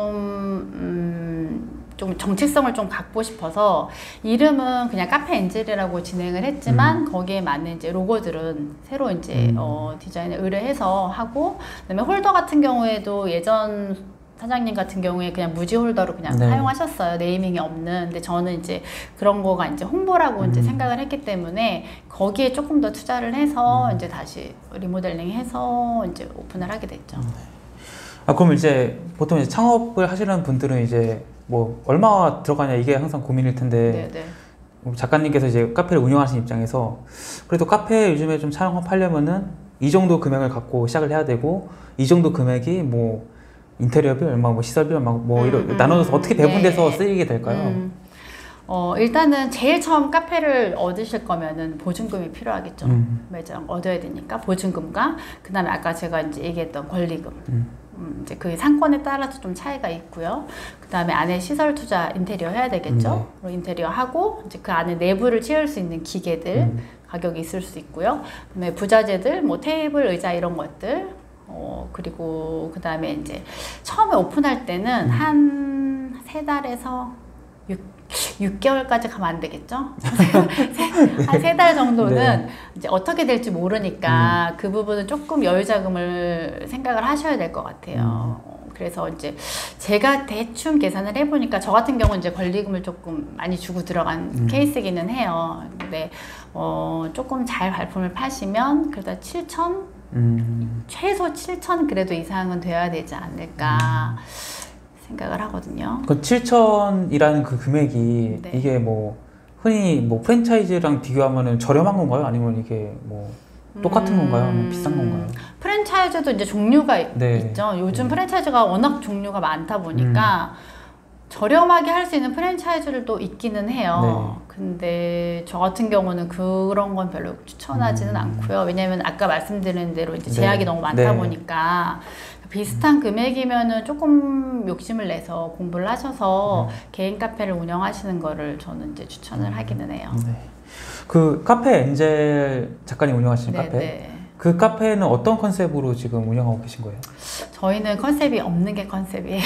음, 좀 정체성을 좀 갖고 싶어서 이름은 그냥 카페 엔젤이라고 진행을 했지만 음. 거기에 맞는 이제 로고들은 새로 이제 음. 어, 디자인을 의뢰해서 하고, 그다음에 홀더 같은 경우에도 예전 사장님 같은 경우에 그냥 무지 홀더로 그냥 네. 사용하셨어요. 네이밍이 없는. 근데 저는 이제 그런 거가 이제 홍보라고 음. 이제 생각을 했기 때문에 거기에 조금 더 투자를 해서 음. 이제 다시 리모델링 해서 이제 오픈을 하게 됐죠. 아, 그럼 이제 보통 이제 창업을 하시는 분들은 이제 뭐 얼마 들어가냐 이게 항상 고민일 텐데, 네네. 뭐 작가님께서 이제 카페를 운영하시는 입장에서 그래도 카페 요즘에 좀 창업하려면은 이 정도 금액을 갖고 시작을 해야 되고, 이 정도 금액이 뭐 인테리어비 얼마, 뭐 시설비 얼마, 뭐 음, 이런 음, 나눠서 어떻게 배분돼서 네. 쓰이게 될까요? 음. 어, 일단은 제일 처음 카페를 얻으실 거면은 보증금이 필요하겠죠. 음. 매장 얻어야 되니까 보증금과, 그 다음에 아까 제가 이제 얘기했던 권리금. 음. 음, 이제 그 상권에 따라서 좀 차이가 있고요. 그 다음에 안에 시설 투자 인테리어 해야 되겠죠. 네. 그리고 인테리어 하고, 이제 그 안에 내부를 채울 수 있는 기계들, 음. 가격이 있을 수 있고요. 그 다음에 부자재들, 뭐 테이블, 의자 이런 것들. 어, 그리고 그 다음에 이제 처음에 오픈할 때는 음. 한 세 달에서 육 개월까지 가면 안 되겠죠? 한 세 달 정도는 네. 이제 어떻게 될지 모르니까 그 부분은 조금 여유 자금을 생각을 하셔야 될 것 같아요. 어, 그래서 이제 제가 대충 계산을 해보니까 저 같은 경우는 이제 권리금을 조금 많이 주고 들어간 음. 케이스기는 해요. 근데 어, 조금 잘 발품을 파시면 그래도 칠천? 음. 최소 칠천 그래도 이상은 돼야 되지 않을까 생각을 하거든요. 그 칠천이라는 그 금액이 네. 이게 뭐 흔히 뭐 프랜차이즈랑 비교하면은 저렴한 건가요? 아니면 이게 뭐 똑같은 건가요? 아니면 비싼 건가요? 프랜차이즈도 이제 종류가 네. 있죠. 요즘 네. 프랜차이즈가 워낙 종류가 많다 보니까 저렴하게 할 수 있는 프랜차이즈들도 있기는 해요. 네. 근데 저 같은 경우는 그런 건 별로 추천하지는 음. 않고요. 왜냐하면 아까 말씀드린 대로 이제 네. 제약이 너무 많다 네. 보니까 비슷한 금액이면은 조금 욕심을 내서 공부를 하셔서 음. 개인 카페를 운영하시는 거를 저는 이제 추천을 하기는 해요. 네. 그 카페 엔젤 작가님 운영하시는 네, 카페, 네. 그 카페는 어떤 컨셉으로 지금 운영하고 계신 거예요? 저희는 컨셉이 없는 게 컨셉이에요.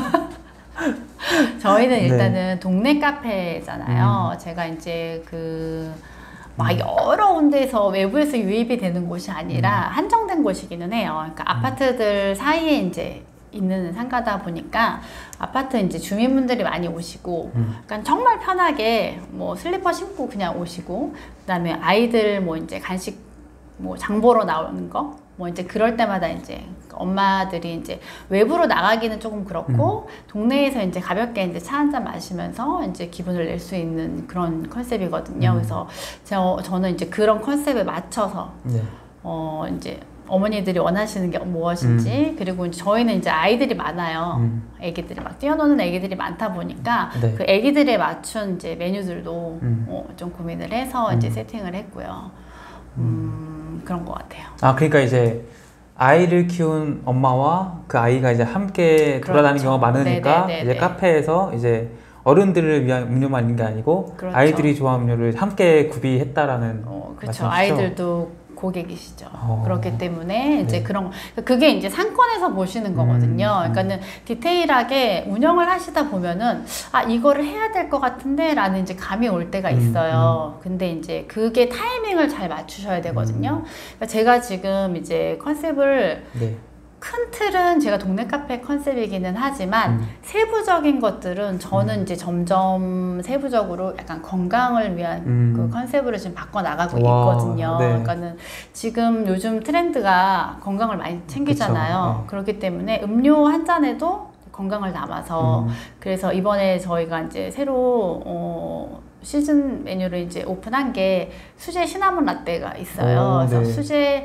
저희는 네. 일단은 동네 카페잖아요. 음. 제가 이제 그 막 여러 군데에서 외부에서 유입이 되는 곳이 아니라 음. 한정된 곳이기는 해요. 그러니까 아파트들 사이에 이제 있는 상가다 보니까 아파트 이제 주민분들이 많이 오시고, 음. 그러니까 정말 편하게 뭐 슬리퍼 신고 그냥 오시고, 그다음에 아이들 뭐 이제 간식 뭐 장 보러 나오는 거, 뭐 이제 그럴 때마다 이제 엄마들이 이제 외부로 나가기는 조금 그렇고, 음. 동네에서 이제 가볍게 이제 차 한잔 마시면서 이제 기분을 낼 수 있는 그런 컨셉이거든요. 음. 그래서 저, 저는 이제 그런 컨셉에 맞춰서, 네. 어, 이제 어머니들이 원하시는 게 무엇인지, 음. 그리고 이제 저희는 이제 아이들이 많아요. 음. 애기들이 막 뛰어노는 애기들이 많다 보니까, 네. 그 애기들에 맞춘 이제 메뉴들도 음. 어, 좀 고민을 해서 음. 이제 세팅을 했고요. 음, 그런 것 같아요. 아, 그러니까 이제 아이를 키운 엄마와 그 아이가 이제 함께 그렇죠. 돌아다니는 경우가 많으니까 네네네네. 이제 카페에서 이제 어른들을 위한 음료만 있는 게 아니고 그렇죠. 아이들이 좋아하는 음료를 함께 구비했다라는 어, 그렇죠. 말씀이시죠? 아이들도 고객이시죠. 어. 그렇기 때문에 이제 네. 그런 그게 이제 상권에서 보시는 거거든요. 음, 음. 그러니까는 디테일하게 운영을 하시다 보면은 아 이거를 해야 될 것 같은데라는 이제 감이 올 때가 있어요. 음, 음. 근데 이제 그게 타이밍을 잘 맞추셔야 되거든요. 음. 그러니까 제가 지금 이제 컨셉을 네. 큰 틀은 제가 동네 카페 컨셉이기는 하지만 음. 세부적인 것들은 저는 음. 이제 점점 세부적으로 약간 건강을 위한 음. 그 컨셉으로 지금 바꿔 나가고 와, 있거든요. 네. 그러니까는 지금 요즘 트렌드가 건강을 많이 챙기잖아요. 그쵸, 네. 그렇기 때문에 음료 한 잔에도 건강을 담아서 음. 그래서 이번에 저희가 이제 새로 어, 시즌 메뉴를 이제 오픈한 게 수제 시나몬 라떼가 있어요. 오, 그래서 네. 수제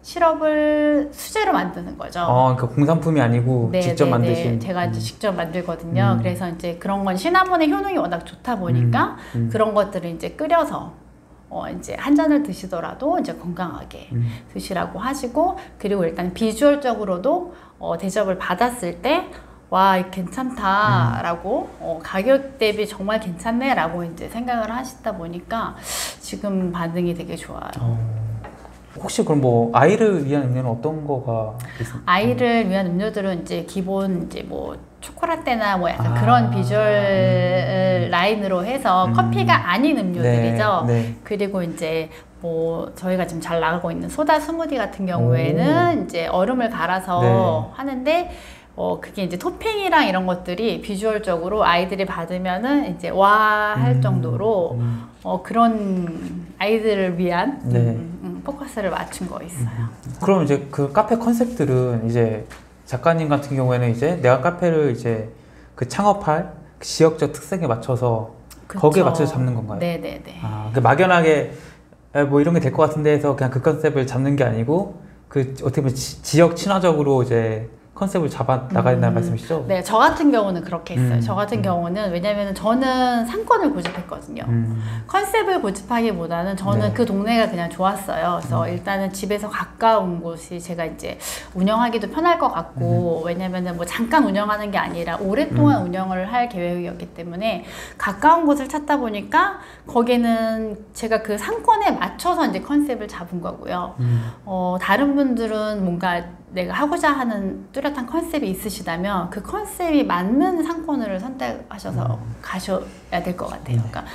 시럽을 수제로 만드는 거죠. 어, 그러니까 공산품이 아니고 네, 직접 네, 만드신. 네. 제가 이제 음. 직접 만들거든요. 음. 그래서 이제 그런 건 시나몬의 효능이 워낙 좋다 보니까 음. 음. 그런 것들을 이제 끓여서 어 이제 한 잔을 드시더라도 이제 건강하게 음. 드시라고 하시고, 그리고 일단 비주얼적으로도 어 대접을 받았을 때 와, 괜찮다라고 음. 어, 가격 대비 정말 괜찮네라고 이제 생각을 하시다 보니까 지금 반응이 되게 좋아요. 어. 혹시 그럼 뭐 아이를 위한 음료는 어떤 거가 있습니까? 아이를 위한 음료들은 이제 기본 이제 뭐 초콜라떼나 뭐 약간 아, 그런 비주얼 음. 라인으로 해서 음. 커피가 아닌 음료들이죠. 네, 네. 그리고 이제 뭐 저희가 지금 잘 나가고 있는 소다 스무디 같은 경우에는 오. 이제 얼음을 갈아서 네. 하는데 어 그게 이제 토핑이랑 이런 것들이 비주얼적으로 아이들이 받으면은 이제 와 할 음. 정도로 음. 어 그런 아이들을 위한 네. 음, 음, 포커스를 맞춘 거 있어요. 그럼 이제 그 카페 컨셉들은 이제 작가님 같은 경우에는 이제 내가 카페를 이제 그 창업할 그 지역적 특색에 맞춰서 거기에 그쵸. 맞춰서 잡는 건가요? 네네네. 아, 그 막연하게 에, 뭐 이런 게 될 것 같은데 해서 그냥 그 컨셉을 잡는 게 아니고 그 어떻게 보면 지, 지역 친화적으로 이제 컨셉을 잡아 나가야 된다는 음, 말씀이시죠? 네, 저 같은 경우는 그렇게 했어요. 음, 저 같은 음. 경우는 왜냐면 저는 상권을 고집했거든요. 음. 컨셉을 고집하기보다는 저는 네. 그 동네가 그냥 좋았어요. 그래서 음. 일단은 집에서 가까운 곳이 제가 이제 운영하기도 편할 것 같고, 왜냐면은 뭐 잠깐 운영하는 게 아니라 오랫동안 음. 운영을 할 계획이었기 때문에 가까운 곳을 찾다 보니까 거기는 제가 그 상권에 맞춰서 이제 컨셉을 잡은 거고요. 음. 어, 다른 분들은 뭔가 내가 하고자 하는 뚜렷한 컨셉이 있으시다면 그 컨셉이 맞는 상권을 선택하셔서 음. 가셔야 될 것 같아요. 네. 그러니까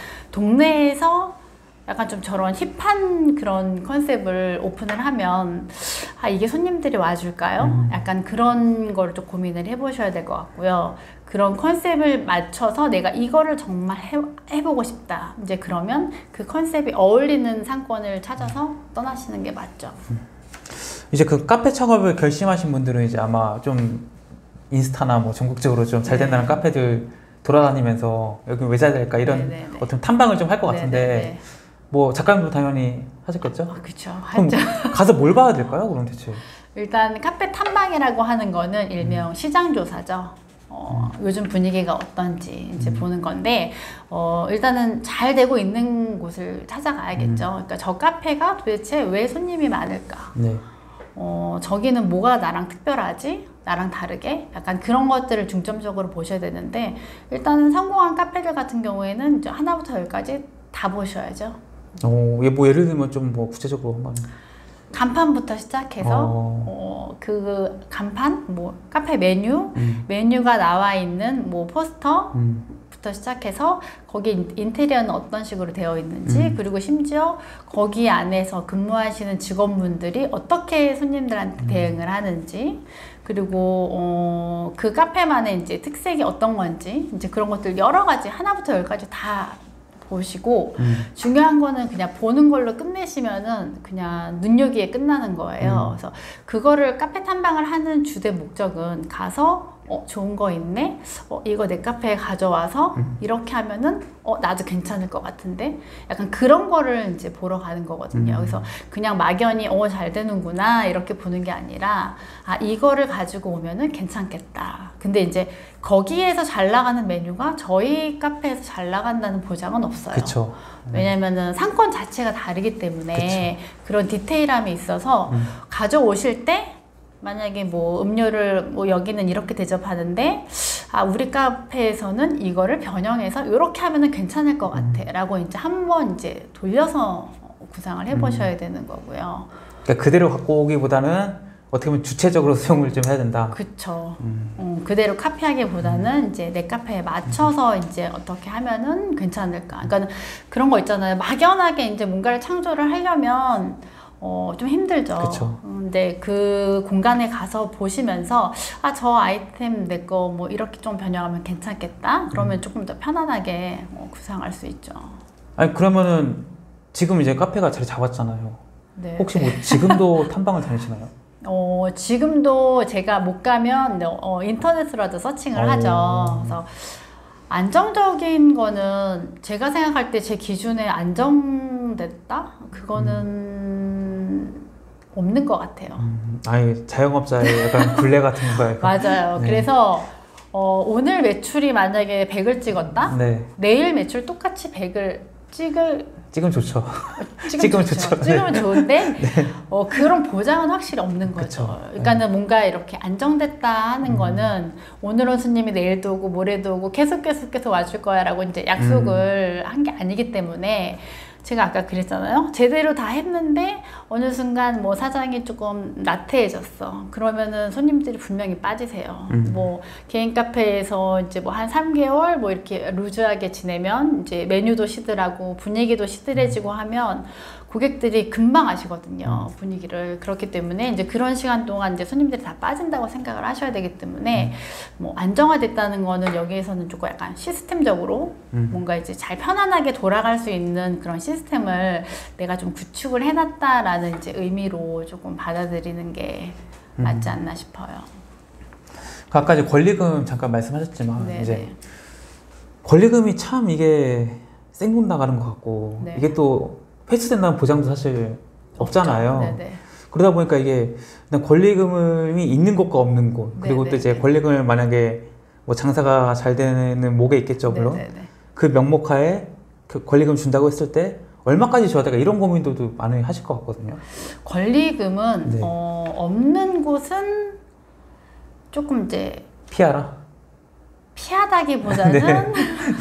동네에서 약간 좀 저런 힙한 그런 컨셉을 오픈을 하면 아 이게 손님들이 와줄까요? 음. 약간 그런 걸 좀 고민을 해보셔야 될 것 같고요. 그런 컨셉을 맞춰서 내가 이거를 정말 해, 해보고 싶다. 이제 그러면 그 컨셉이 어울리는 상권을 찾아서 떠나시는 게 맞죠. 이제 그 카페 창업을 결심하신 분들은 이제 아마 좀 인스타나 뭐 전국적으로 좀 잘 된다는 네. 카페들 돌아다니면서 여기 왜 잘 될까 이런 네네네. 어떤 탐방을 좀 할 것 같은데 네네네. 뭐 작가님도 당연히 하셨겠죠? 아, 그쵸. 그럼 하죠. 가서 뭘 봐야 될까요? 그럼 대체? 일단 카페 탐방이라고 하는 거는 일명 시장 조사죠. 어, 요즘 분위기가 어떤지 이제 음. 보는 건데, 어, 일단은 잘 되고 있는 곳을 찾아가야겠죠. 음. 그러니까 저 카페가 도대체 왜 손님이 많을까? 네. 어, 저기는 뭐가 나랑 특별하지? 나랑 다르게? 약간 그런 것들을 중점적으로 보셔야 되는데, 일단은 성공한 카페들 같은 경우에는 이제 하나부터 열까지 다 보셔야죠. 어, 예, 뭐 예를 들면 좀 뭐 구체적으로 한번. 간판부터 시작해서 어. 어, 그 간판, 뭐 카페 메뉴, 음. 메뉴가 나와 있는 뭐 포스터 음. 부터 시작해서 거기 인- 인테리어는 어떤 식으로 되어 있는지, 음. 그리고 심지어 거기 안에서 근무하시는 직원분들이 어떻게 손님들한테 음. 대응을 하는지, 그리고 어, 그 카페만의 이제 특색이 어떤 건지, 이제 그런 것들 여러 가지 하나부터 열까지 다 보시고, 음. 중요한 거는 그냥 보는 걸로 끝내시면은 그냥 눈요기에 끝나는 거예요. 음. 그래서 그거를 카페 탐방을 하는 주된 목적은 가서 어 좋은 거 있네, 어 이거 내 카페에 가져와서 음. 이렇게 하면은 어 나도 괜찮을 것 같은데, 약간 그런 거를 이제 보러 가는 거거든요. 음. 그래서 그냥 막연히 어 잘 되는구나 이렇게 보는 게 아니라, 아 이거를 가지고 오면은 괜찮겠다. 근데 이제 거기에서 잘 나가는 메뉴가 저희 카페에서 잘 나간다는 보장은 없어요. 그쵸. 왜냐면은 상권 자체가 다르기 때문에 그런 디테일함이 있어서 음. 가져오실 때 만약에 뭐 음료를 뭐 여기는 이렇게 대접하는데 아 우리 카페에서는 이거를 변형해서 이렇게 하면은 괜찮을 것 같아 라고 이제 한번 이제 돌려서 구상을 해보셔야 음. 되는 거고요. 그러니까 그대로 갖고 오기보다는 어떻게 보면 주체적으로 수용을 좀 해야 된다. 그쵸. 음. 음, 그대로 카피하기보다는 이제 내 카페에 맞춰서 이제 어떻게 하면은 괜찮을까. 그러니까 그런 거 있잖아요. 막연하게 이제 뭔가를 창조를 하려면 어, 좀 힘들죠. 그쵸. 음, 근데 그 공간에 가서 보시면서 아, 저 아이템 내 거 뭐 이렇게 좀 변형하면 괜찮겠다. 그러면 음. 조금 더 편안하게 어, 구상할 수 있죠. 아니 그러면은 지금 이제 카페가 자리 잡았잖아요. 네. 혹시 뭐 지금도 탐방을 다니시나요? 어, 지금도 제가 못 가면 어, 인터넷으로도 서칭을 오. 하죠. 그래서 안정적인 거는 제가 생각할 때 제 기준에 안정됐다? 그거는 없는 것 같아요. 음, 아니 자영업자의 약간 굴레 같은 거예요. 맞아요. 네. 그래서 어, 오늘 매출이 만약에 백을 찍었다? 네. 내일 매출 똑같이 백을 찍을 찍으면 좋죠. 찍으면, 찍으면 좋죠. 좋죠. 찍으면 네. 좋은데 네. 어, 그런 보장은 확실히 없는 거죠. 그쵸. 그러니까는 뭔가 이렇게 안정됐다 하는 음. 거는 오늘 온 손님이 내일도 오고 모레도 오고 계속 계속 계속 와줄 거야라고 이제 약속을 음. 한 게 아니기 때문에 제가 아까 그랬잖아요. 제대로 다 했는데 어느 순간 뭐 사장이 조금 나태해졌어. 그러면은 손님들이 분명히 빠지세요. 음. 뭐 개인 카페에서 이제 뭐 한 삼 개월 뭐 이렇게 루즈하게 지내면 이제 메뉴도 시들하고 분위기도 시들해지고 하면 고객들이 금방 아시거든요. 분위기를. 그렇기 때문에 이제 그런 시간 동안 이제 손님들이 다 빠진다고 생각을 하셔야 되기 때문에 뭐 안정화됐다는 거는 여기에서는 조금 약간 시스템적으로 음. 뭔가 이제 잘 편안하게 돌아갈 수 있는 그런 시스템을 내가 좀 구축을 해놨다라는 이제 의미로 조금 받아들이는 게 맞지 않나 싶어요. 아까 이제 권리금 잠깐 말씀하셨지만 네네. 이제 권리금이 참 이게 생돈 나가는 것 같고 네. 이게 또 회수된다는 보장도 사실 없잖아요. 네네. 그러다 보니까 이게 그냥 권리금이 있는 곳과 없는 곳 그리고 네네. 또 이제 권리금을 만약에 뭐 장사가 잘 되는 목에 있겠죠 물론 네네네. 그 명목하에 그 권리금 준다고 했을 때 얼마까지 줘야 될까 이런 고민도 많이 하실 것 같거든요. 권리금은 네. 어, 없는 곳은 조금 이제 피하라. 피하다기보다는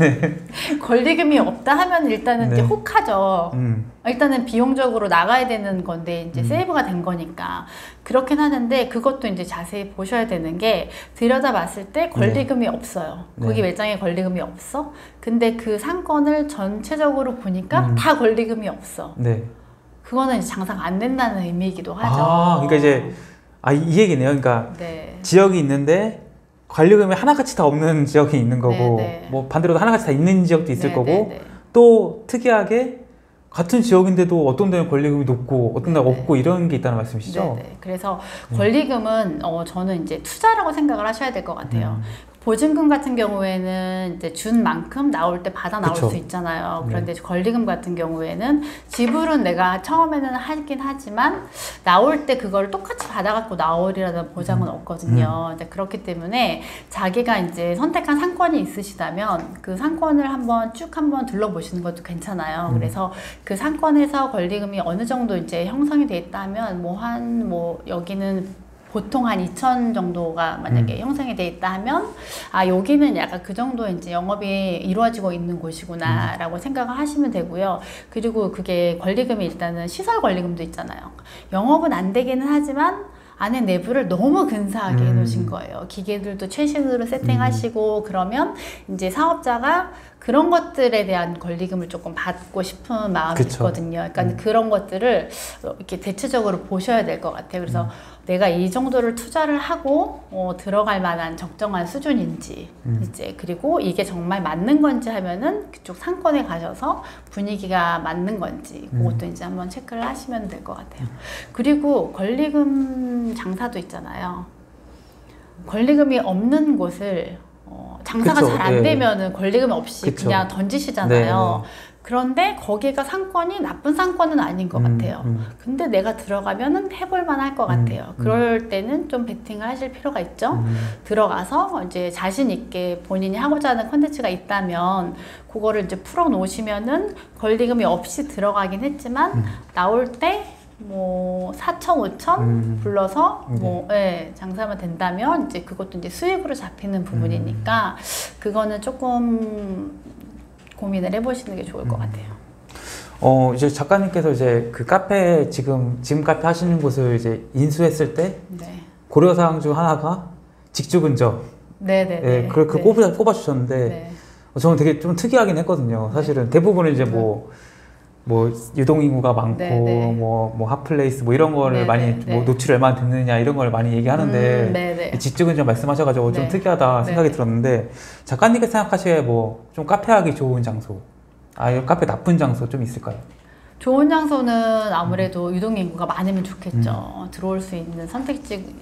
권리금이 없다 하면 일단은 이제 네. 혹하죠. 음. 일단은 비용적으로 나가야 되는 건데 이제 음. 세이브가 된 거니까 그렇긴 하는데 그것도 이제 자세히 보셔야 되는 게 들여다봤을 때 권리금이 없어요. 거기 네. 매장에 권리금이 없어. 근데 그 상권을 전체적으로 보니까 음. 다 권리금이 없어. 네. 그거는 이제 장사가 안 된다는 의미이기도 하죠. 아, 그러니까 이제 아, 이 얘기네요. 그러니까 네. 지역이 있는데 권리금이 하나같이 다 없는 지역이 있는 거고 네네. 뭐 반대로도 하나같이 다 있는 지역도 있을 네, 거고 네, 네. 또 특이하게 같은 지역인데도 어떤 데는 권리금이 높고 어떤 데는 네네. 없고 이런 게 있다는 말씀이시죠? 네네. 그래서 권리금은 어, 저는 이제 투자라고 생각을 하셔야 될 것 같아요. 음. 보증금 같은 경우에는 이제 준 만큼 나올 때 받아 나올 그쵸. 수 있잖아요. 네. 그런데 권리금 같은 경우에는 지불은 내가 처음에는 하긴 하지만 나올 때 그걸 똑같이 받아갖고 나오리라는 보장은 음. 없거든요. 이제 그렇기 때문에 자기가 이제 선택한 상권이 있으시다면 그 상권을 한번 쭉 한번 둘러보시는 것도 괜찮아요. 음. 그래서 그 상권에서 권리금이 어느 정도 이제 형성이 돼 있다면 뭐 한 뭐 여기는 보통 한 이천 정도가 만약에 음. 형성이 돼 있다 하면 아 여기는 약간 그 정도 이제 영업이 이루어지고 있는 곳이구나 음. 라고 생각을 하시면 되고요. 그리고 그게 권리금이 일단은 시설 권리금도 있잖아요. 영업은 안 되기는 하지만 안에 내부를 너무 근사하게 음. 해놓으신 거예요. 기계들도 최신으로 세팅하시고 그러면 이제 사업자가 그런 것들에 대한 권리금을 조금 받고 싶은 마음이 그쵸. 있거든요. 그러니까 음. 그런 것들을 이렇게 대체적으로 보셔야 될 것 같아요. 그래서 음. 내가 이 정도를 투자를 하고 어, 들어갈 만한 적정한 수준인지 음. 이제 그리고 이게 정말 맞는 건지 하면은 그쪽 상권에 가셔서 분위기가 맞는 건지 그것도 음. 이제 한번 체크를 하시면 될 것 같아요. 그리고 권리금 장사도 있잖아요. 권리금이 없는 곳을 어, 장사가 그쵸, 잘 안 예. 되면은 권리금 없이 그쵸. 그냥 던지시잖아요. 네, 그런데 거기가 상권이 나쁜 상권은 아닌 것 음, 같아요. 음. 근데 내가 들어가면은 해볼만 할 것 음, 같아요. 음. 그럴 때는 좀 베팅을 하실 필요가 있죠. 음. 들어가서 이제 자신 있게 본인이 하고자 하는 콘텐츠가 있다면 그거를 이제 풀어 놓으시면은 권리금이 없이 들어가긴 했지만 음. 나올 때 뭐 사천, 오천 음. 불러서 네. 뭐 예, 장사하면 된다면 이제 그것도 이제 수익으로 잡히는 부분이니까 음. 그거는 조금 고민을 해보시는 게 좋을 것 음. 같아요. 어 이제 작가님께서 이제 그 카페 지금 지금 카페 하시는 곳을 이제 인수했을 때 네, 고려 사항 중 하나가 직주 근접. 네, 네, 예, 네. 그, 그 네. 꼽아, 꼽아주셨는데 네. 저는 되게 좀 특이하긴 했거든요. 사실은 대부분은 이제 뭐, 뭐 유동인구가 많고 네, 네. 뭐, 뭐 핫플레이스 뭐 이런 거를 네, 많이 네, 뭐 네. 노출이 얼마나 됐느냐 이런 걸 많이 얘기하는데 음, 네, 네. 직주근 좀 말씀하셔가지고 좀 네. 특이하다 생각이 네. 들었는데 작가님께서 생각하시기에 뭐 좀 카페하기 좋은 장소 아 이런 카페 나쁜 장소 좀 있을까요? 좋은 장소는 아무래도 유동인구가 많으면 좋겠죠. 음. 들어올 수 있는 선택지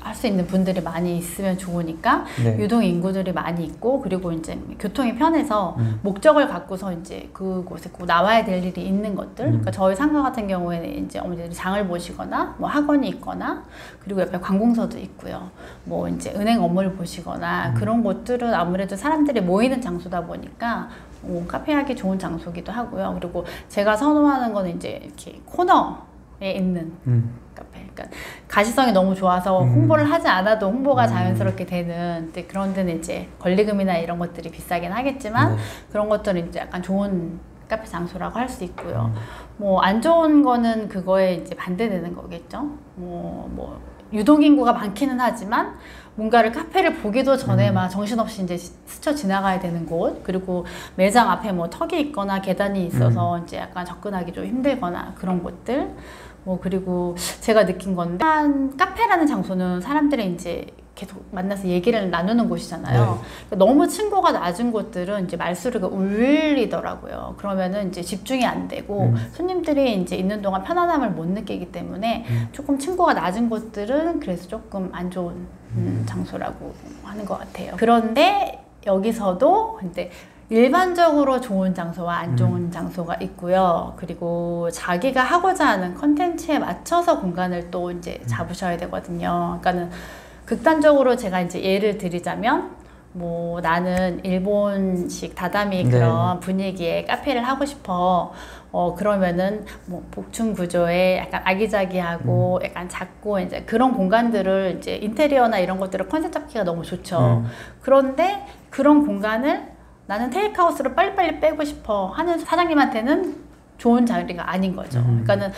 할 수 있는 분들이 많이 있으면 좋으니까 네. 유동 인구들이 많이 있고 그리고 이제 교통이 편해서 음. 목적을 갖고서 이제 그곳에 꼭 나와야 될 일이 있는 것들. 음. 그러니까 저희 상가 같은 경우에는 이제 어머니들이 장을 보시거나 뭐 학원이 있거나 그리고 옆에 관공서도 있고요. 뭐 이제 은행 업무를 보시거나 음. 그런 곳들은 아무래도 사람들이 모이는 장소다 보니까 뭐 카페 하기 좋은 장소기도 하고요. 그리고 제가 선호하는 거는 이제 이렇게 코너에 있는 음. 카페. 그러니까 가시성이 너무 좋아서 음. 홍보를 하지 않아도 홍보가 음. 자연스럽게 되는. 근데 그런 데는 이제 권리금이나 이런 것들이 비싸긴 하겠지만 네. 그런 것들은 이제 약간 좋은 카페 장소라고 할 수 있고요. 음. 뭐 안 좋은 거는 그거에 이제 반대되는 거겠죠. 뭐, 뭐 유동인구가 많기는 하지만 뭔가를 카페를 보기도 전에 음. 막 정신없이 이제 스쳐 지나가야 되는 곳, 그리고 매장 앞에 뭐 턱이 있거나 계단이 있어서 음. 이제 약간 접근하기 좀 힘들거나 그런 곳들. 뭐 그리고 제가 느낀 건데 한 카페라는 장소는 사람들이 이제 계속 만나서 얘기를 나누는 곳이잖아요. 네. 그러니까 너무 층고가 낮은 곳들은 이제 말소리가 울리더라고요. 그러면은 이제 집중이 안 되고 음. 손님들이 이제 있는 동안 편안함을 못 느끼기 때문에 음. 조금 층고가 낮은 곳들은 그래서 조금 안 좋은 음, 장소라고 하는 것 같아요. 그런데 여기서도 근데 일반적으로 좋은 장소와 안 좋은 음. 장소가 있고요. 그리고 자기가 하고자 하는 컨텐츠에 맞춰서 공간을 또 이제 잡으셔야 되거든요. 그러니까는 극단적으로 제가 이제 예를 드리자면 뭐 나는 일본식 다다미 네. 그런 분위기의 카페를 하고 싶어. 어 그러면은 뭐 복층 구조에 약간 아기자기하고 음. 약간 작고 이제 그런 공간들을 이제 인테리어나 이런 것들을 컨셉 잡기가 너무 좋죠. 음. 그런데 그런 공간을 나는 테이크아웃으로 빨리빨리 빼고 싶어 하는 사장님한테는 좋은 자리가 아닌 거죠. 음. 그러니까는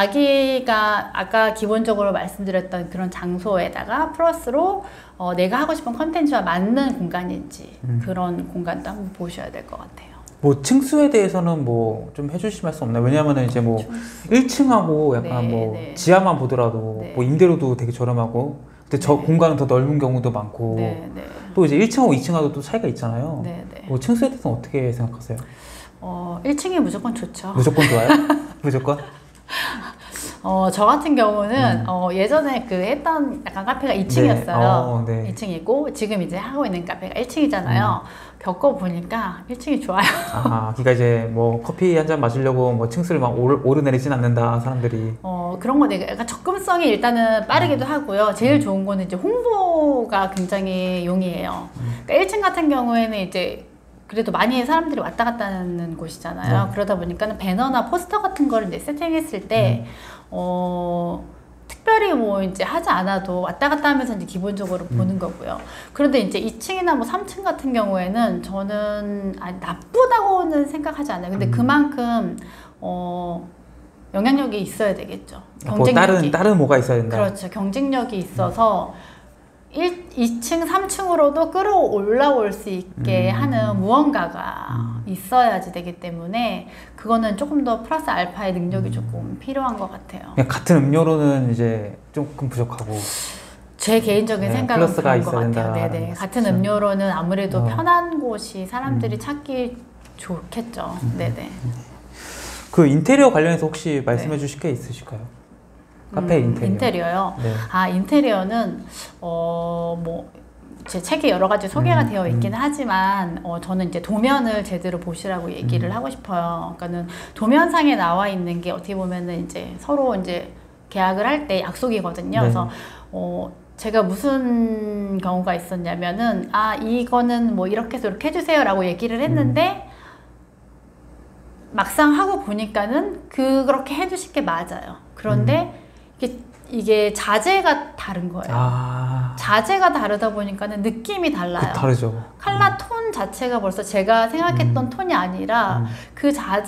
자기가 아까 기본적으로 말씀드렸던 그런 장소에다가 플러스로 어, 내가 하고 싶은 컨텐츠와 맞는 공간인지 음. 그런 공간도 한번 보셔야 될 것 같아요. 뭐 층수에 대해서는 뭐 좀 해주실 말씀 없나요? 왜냐면은 이제 뭐 일 층하고 약간 네, 뭐 네. 지하만 보더라도 네. 뭐 임대료도 되게 저렴하고 근데 저 네. 공간은 더 넓은 경우도 많고 네, 네, 또 이제 일 층하고 이 층하고 또 차이가 있잖아요. 네, 네. 뭐 층수에 대해서는 어떻게 생각하세요? 어, 일 층이 무조건 좋죠. 무조건 좋아요? 무조건? 어, 저 같은 경우는 음. 어, 예전에 그 했던 약간 카페가 이 층이었어요. 네. 어, 네. 이 층이고 지금 이제 하고 있는 카페가 일 층이잖아요. 음. 겪어보니까 일 층이 좋아요. 아, 그러니까 이제 뭐 커피 한 잔 마시려고 뭐 층수를 막 오르, 오르내리진 않는다 사람들이. 어, 그런 거 되게 약간 접근성이 일단은 빠르기도 하고요. 제일 좋은 거는 이제 홍보가 굉장히 용이해요. 그러니까 일 층 같은 경우에는 이제 그래도 많이 사람들이 왔다 갔다 하는 곳이잖아요. 네. 그러다 보니까 배너나 포스터 같은 거를 이제 세팅했을 때, 어, 특별히 뭐 이제 하지 않아도 왔다 갔다 하면서 이제 기본적으로 음. 보는 거고요. 그런데 이제 이 층이나 뭐 삼 층 같은 경우에는 저는 아니, 나쁘다고는 생각하지 않아요. 근데 음. 그만큼, 어, 영향력이 있어야 되겠죠. 뭐 경쟁력이. 다른 다른 뭐가 있어야 된다. 그렇죠. 경쟁력이 있어서 일, 이 층, 삼 층으로도 끌어올라올 수 있게 음. 하는 무언가가 있어야지 되기 때문에 그거는 조금 더 플러스 알파의 능력이 음. 조금 필요한 것 같아요. 그냥 같은 음료로는 이제 조금 부족하고. 제 개인적인 네, 생각은 플러스가 그런 것 있어야 같아요. 된다라는 네네. 거죠. 같은 음료로는 아무래도 어. 편한 곳이 사람들이 음. 찾기 좋겠죠. 네네. 그 인테리어 관련해서 혹시 말씀해 주실 게 있으실까요? 카페 음, 인테리어. 인테리어요. 네. 아, 인테리어는 어 뭐 제 책에 여러 가지 소개가 음, 되어 있기는 음. 하지만 어 저는 이제 도면을 제대로 보시라고 얘기를 음. 하고 싶어요. 그러니까는 도면상에 나와 있는 게 어떻게 보면은 이제 서로 이제 계약을 할 때 약속이거든요. 네. 그래서 어 제가 무슨 경우가 있었냐면은 아 이거는 뭐 이렇게 해서 이렇게 해주세요라고 얘기를 했는데 막상 하고 보니까는 그렇게 해주실 게 맞아요. 그런데 이게, 이게 자재가 다른 거예요. 아, 자재가 다르다 보니까는 느낌이 달라요. 그 다르죠. 칼라 톤 자체가 벌써 제가 생각했던 음. 톤이 아니라 음. 그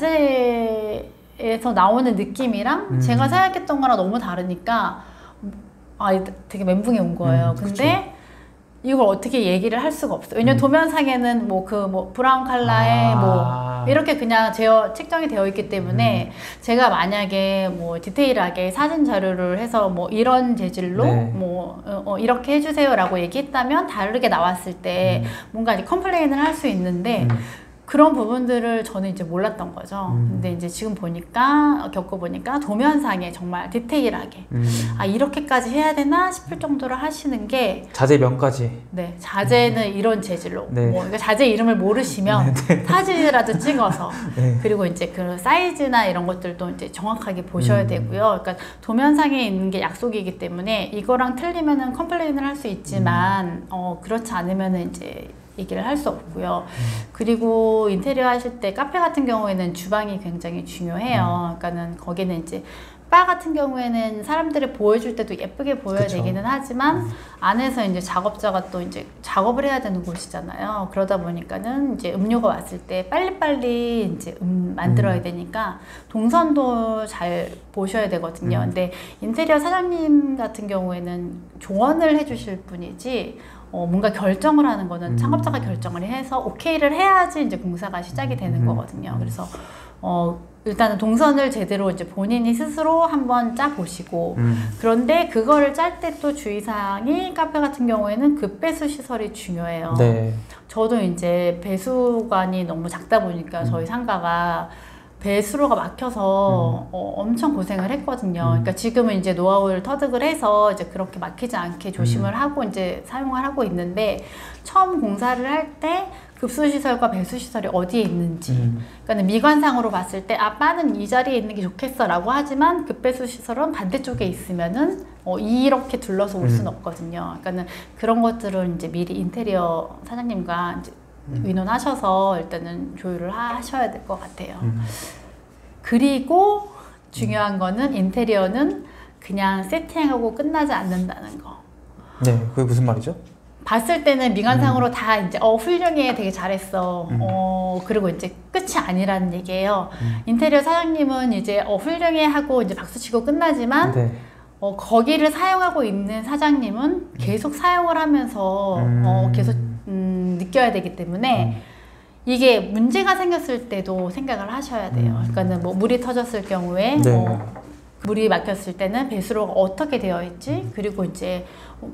자재에서 나오는 느낌이랑 음. 제가 생각했던 거랑 너무 다르니까 아 되게 멘붕이 온 거예요. 음, 근데 이걸 어떻게 얘기를 할 수가 없어요. 왜냐면 음. 도면상에는 뭐 그 뭐 브라운 컬러에 아. 뭐 이렇게 그냥 제어 책정이 되어 있기 때문에 음. 제가 만약에 뭐 디테일하게 사진 자료를 해서 뭐 이런 재질로 네. 뭐 어, 어, 이렇게 해주세요라고 얘기했다면 다르게 나왔을 때 음. 뭔가 이제 컴플레인을 할 수 있는데 음. 그런 부분들을 저는 이제 몰랐던 거죠. 음. 근데 이제 지금 보니까, 겪어보니까 도면상에 정말 디테일하게, 음. 아, 이렇게까지 해야 되나 싶을 정도로 하시는 게, 자재 면까지. 네, 자재는 이런 재질로, 네. 뭐, 그러니까 자재 이름을 모르시면 네, 네. 사진이라도 찍어서, 네. 그리고 이제 그 사이즈나 이런 것들도 이제 정확하게 보셔야 음. 되고요. 그러니까 도면상에 있는 게 약속이기 때문에 이거랑 틀리면은 컴플레인을 할 수 있지만, 음. 어, 그렇지 않으면은 이제 얘기를 할 수 없고요. 음. 그리고 인테리어 하실 때 카페 같은 경우에는 주방이 굉장히 중요해요. 그러니까는 거기는 이제 바 같은 경우에는 사람들이 보여줄 때도 예쁘게 보여야 그쵸. 되기는 하지만 음. 안에서 이제 작업자가 또 이제 작업을 해야 되는 곳이잖아요. 그러다 보니까는 이제 음료가 왔을 때 빨리빨리 이제 음 만들어야 음. 되니까 동선도 잘 보셔야 되거든요. 음. 근데 인테리어 사장님 같은 경우에는 조언을 해주실 분이지 어, 뭔가 결정을 하는 거는 음. 창업자가 결정을 해서 오케이를 해야지 이제 공사가 시작이 되는 음. 거거든요. 그래서 어, 일단은 동선을 제대로 이제 본인이 스스로 한번 짜 보시고 음. 그런데 그거를 짤 때 또 주의사항이 카페 같은 경우에는 급배수 시설이 중요해요. 네. 저도 이제 배수관이 너무 작다 보니까 음. 저희 상가가 배수로가 막혀서 음. 어, 엄청 고생을 했거든요. 음. 그러니까 지금은 이제 노하우를 터득을 해서 이제 그렇게 막히지 않게 조심을 음. 하고 이제 사용을 하고 있는데 처음 공사를 할 때 급수시설과 배수시설이 어디에 있는지 음. 그러니까 미관상으로 봤을 때 아, 바는 이 자리에 있는 게 좋겠어 라고 하지만 급배수시설은 반대쪽에 있으면은 어, 이렇게 둘러서 올 수는 음. 없거든요. 그러니까 그런 것들을 이제 미리 인테리어 사장님과 이제 음. 의논하셔서 일단은 조율을 하셔야 될 것 같아요. 음. 그리고 중요한 거는 인테리어는 그냥 세팅하고 끝나지 않는다는 거. 네, 그게 무슨 말이죠? 봤을 때는 미관상으로 다 이제 어 훌륭해 되게 잘했어 음. 어 그리고 이제 끝이 아니라는 얘기예요. 음. 인테리어 사장님은 이제 어 훌륭해 하고 이제 박수치고 끝나지만 네. 어 거기를 사용하고 있는 사장님은 계속 사용을 하면서 음. 어 계속 음, 느껴야 되기 때문에 음. 이게 문제가 생겼을 때도 생각을 하셔야 돼요. 음. 그러니까는 뭐 물이 터졌을 경우에 네. 어, 물이 막혔을 때는 배수로가 어떻게 되어 있지? 그리고 이제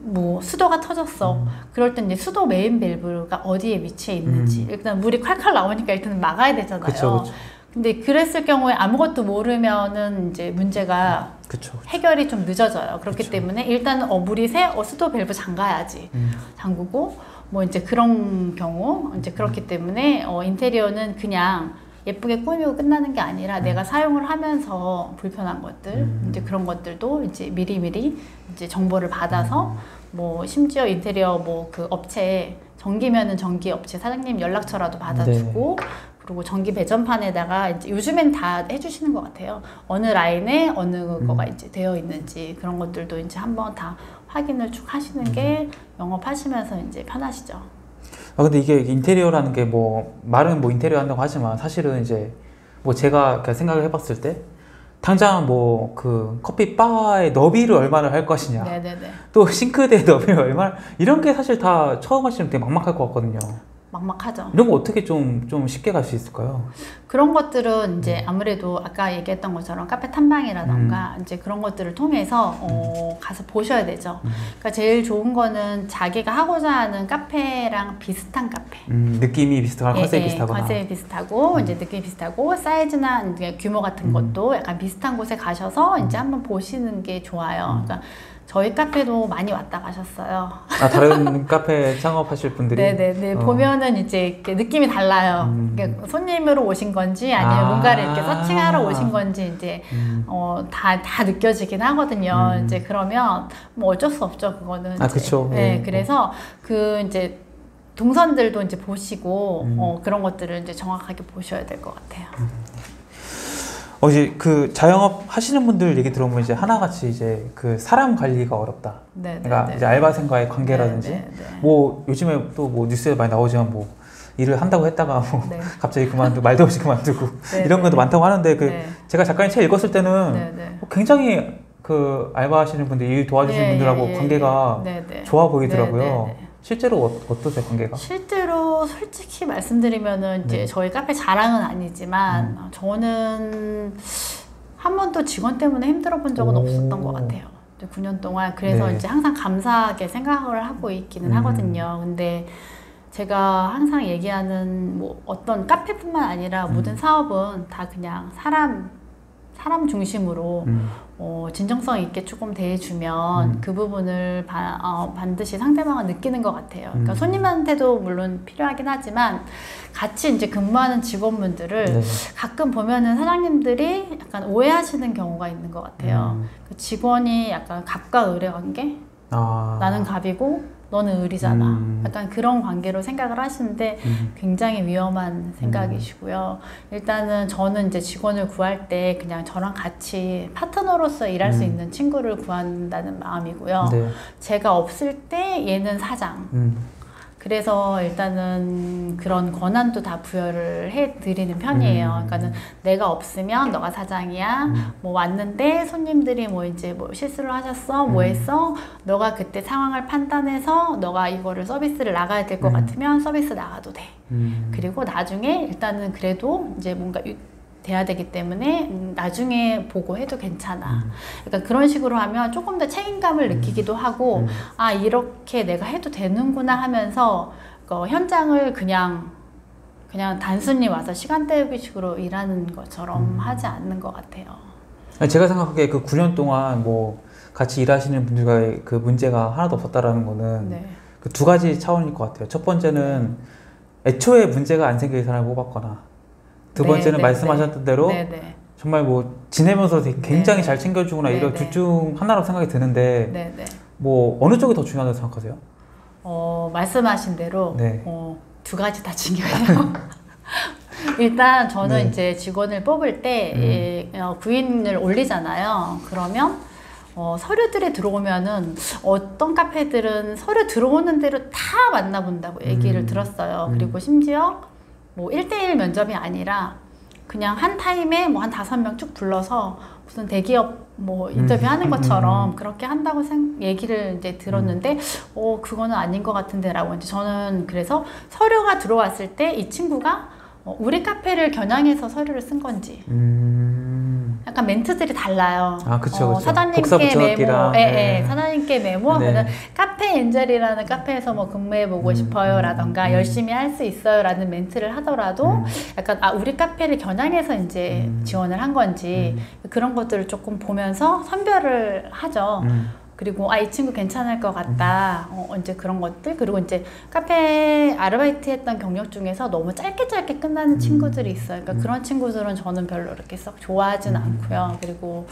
뭐 수도가 터졌어. 음. 그럴 때 이제 수도 메인 밸브가 어디에 위치해 있는지 음. 일단 물이 콸콸 나오니까 일단 막아야 되잖아요. 그쵸, 그쵸. 근데 그랬을 경우에 아무것도 모르면은 이제 문제가 그쵸. 해결이 좀 늦어져요. 그렇기 그쵸. 때문에 일단은 어 물이 새, 어 수도 밸브 잠가야지. 음. 잠그고 뭐 이제 그런 경우 이제 그렇기 때문에 어 인테리어는 그냥 예쁘게 꾸미고 끝나는 게 아니라 음. 내가 사용을 하면서 불편한 것들 음. 이제 그런 것들도 이제 미리미리 이제 정보를 받아서 음. 뭐 심지어 인테리어 뭐 그 업체 전기면은 전기 업체 사장님 연락처라도 받아주고 네. 그리고 전기 배전판에다가 이제 요즘엔 다 해주시는 것 같아요. 어느 라인에 어느 음. 거가 이제 되어 있는지 그런 것들도 이제 한번 다 확인을 쭉 하시는 게 영업하시면서 이제 편하시죠. 아 근데 이게 인테리어라는 게 뭐 말은 뭐 인테리어 한다고 하지만 사실은 이제 뭐 제가 이렇게 생각을 해봤을 때 당장 뭐 그 커피 바의 너비를 얼마나 할 것이냐 네네네. 또 싱크대 너비를 얼마나 이런 게 사실 다 처음 하시면 되게 막막할 것 같거든요. 막막하죠. 이런 거 어떻게 좀 좀 쉽게 갈 수 있을까요? 그런 것들은 음. 이제 아무래도 아까 얘기했던 것처럼 카페 탐방이라던가 이제 그런 것들을 통해서 어, 가서 보셔야 되죠. 음. 그러니까 제일 좋은 거는 자기가 하고자 하는 카페랑 비슷한 카페. 음, 느낌이 비슷하거나 예, 컨셉이 예, 비슷하거나 컨셉이 비슷하고 음. 이제 느낌이 비슷하고 사이즈나 이제 규모 같은 음. 것도 약간 비슷한 곳에 가셔서 이제 음. 한번 보시는 게 좋아요. 음. 그러니까 저희 카페도 많이 왔다 가셨어요. 아 다른 카페 창업하실 분들이 네네네. 어. 보면은 이제 이렇게 느낌이 달라요. 음. 그러니까 손님으로 오신 건지 아니면 아. 뭔가를 이렇게 서칭하러 오신 건지 이제 음. 어, 다, 다 느껴지긴 하거든요. 음. 이제 그러면 뭐 어쩔 수 없죠. 그거는. 아, 이제. 그쵸. 네. 네. 그래서 그 이제 동선들도 이제 보시고 음. 어, 그런 것들을 이제 정확하게 보셔야 될 것 같아요. 어, 이제 그 자영업 하시는 분들 얘기 들어보면 이제 하나같이 이제 그 사람 관리가 어렵다. 네. 그러니까 이제 알바생과의 관계라든지 네, 네, 네. 뭐 요즘에 또 뭐 뉴스에 많이 나오지만 뭐 일을 한다고 했다가 뭐 네. 갑자기 그만두고 말도 없이 그만두고 네, 이런 네. 것도 많다고 하는데 그 네. 제가 작가님 책 읽었을 때는 네, 네. 굉장히 그 알바하시는 분들 일 도와주시는 예, 분들하고 예, 예, 관계가 예. 네, 네. 좋아 보이더라고요. 네, 네, 네. 실제로 어, 어떠세요 관계가? 실제로 솔직히 말씀드리면은 이제 네. 저희 카페 자랑은 아니지만 음. 저는 한 번도 직원 때문에 힘들어 본 적은 오. 없었던 것 같아요. 이제 구 년 동안 그래서 네. 이제 항상 감사하게 생각을 하고 있기는 음. 하거든요. 근데 제가 항상 얘기하는 뭐 어떤 카페뿐만 아니라 음. 모든 사업은 다 그냥 사람 사람 중심으로 음. 어, 진정성 있게 조금 대해주면 음. 그 부분을 바, 어, 반드시 상대방은 느끼는 것 같아요. 그러니까 음. 손님한테도 물론 필요하긴 하지만 같이 이제 근무하는 직원분들을 네. 가끔 보면은 사장님들이 약간 오해하시는 경우가 있는 것 같아요. 음. 그 직원이 약간 갑과 을의 관계? 아. 나는 갑이고 너는 을이잖아. 음. 약간 그런 관계로 생각을 하시는데 음. 굉장히 위험한 생각이시고요. 일단은 저는 이제 직원을 구할 때 그냥 저랑 같이 파트너로서 일할 음. 수 있는 친구를 구한다는 마음이고요. 네. 제가 없을 때 얘는 사장. 음. 그래서 일단은 그런 권한도 다 부여를 해드리는 편이에요. 음. 그러니까는 내가 없으면 너가 사장이야. 음. 뭐 왔는데 손님들이 뭐 이제 뭐 실수를 하셨어, 뭐 음. 했어. 너가 그때 상황을 판단해서 너가 이거를 서비스를 나가야 될 것 음. 같으면 서비스 나가도 돼. 음. 그리고 나중에 일단은 그래도 이제 뭔가 유- 돼야 되기 때문에 음, 나중에 보고 해도 괜찮아. 음. 그러니까 그런 식으로 하면 조금 더 책임감을 느끼기도 하고 음. 아 이렇게 내가 해도 되는구나 하면서 그 현장을 그냥 그냥 단순히 와서 시간 때우기식으로 일하는 것처럼 음. 하지 않는 것 같아요. 제가 생각하기에 그 구 년 동안 뭐 같이 일하시는 분들과의 그 문제가 하나도 없었다라는 거는 네. 그 두 가지 차원일 것 같아요. 첫 번째는 애초에 문제가 안 생길 사람을 뽑았거나, 두 네, 번째는 네, 말씀하셨던 대로 네, 네. 정말 뭐 지내면서 되게 굉장히 네, 잘 네. 챙겨주거나 네, 이런 네. 둘 중 하나라고 생각이 드는데 네, 네. 뭐 어느 쪽이 더 중요하다고 생각하세요? 어, 말씀하신 대로 네. 어, 두 가지 다 중요해요. 일단 저는 네. 이제 직원을 뽑을 때 음. 예, 어, 구인을 올리잖아요. 그러면 어, 서류들이 들어오면은 어떤 카페들은 서류 들어오는 대로 다 만나본다고 얘기를 음. 들었어요. 음. 그리고 심지어 뭐 일 대일 면접이 아니라 그냥 한 타임에 뭐 한 다섯 명 쭉 불러서 무슨 대기업 뭐 인터뷰하는 음. 것처럼 음. 그렇게 한다고 생, 얘기를 이제 들었는데 어 그거는 아닌 것 같은데라고 이제 저는 그래서 서류가 들어왔을 때 이 친구가 어, 우리 카페를 겨냥해서 서류를 쓴 건지 음. 약간 멘트들이 달라요. 아, 그쵸, 어, 그쵸. 사장님께 복사 메모, 붙여넣기랑, 예, 네. 예, 사장님께 메모 네. 하면은 카페 엔젤이라는 카페에서 뭐 근무해보고 음, 싶어요라던가 음, 음. 열심히 할 수 있어요라는 멘트를 하더라도 음. 약간 아 우리 카페를 겨냥해서 이제 음. 지원을 한 건지 그런 것들을 조금 보면서 선별을 하죠. 음. 그리고 아 이 친구 괜찮을 것 같다. 어, 이제 그런 것들 그리고 이제 카페 아르바이트 했던 경력 중에서 너무 짧게 짧게 끝나는 음. 친구들이 있어요. 그러니까 음. 그런 친구들은 저는 별로 이렇게 썩 좋아하진 음. 않고요. 그리고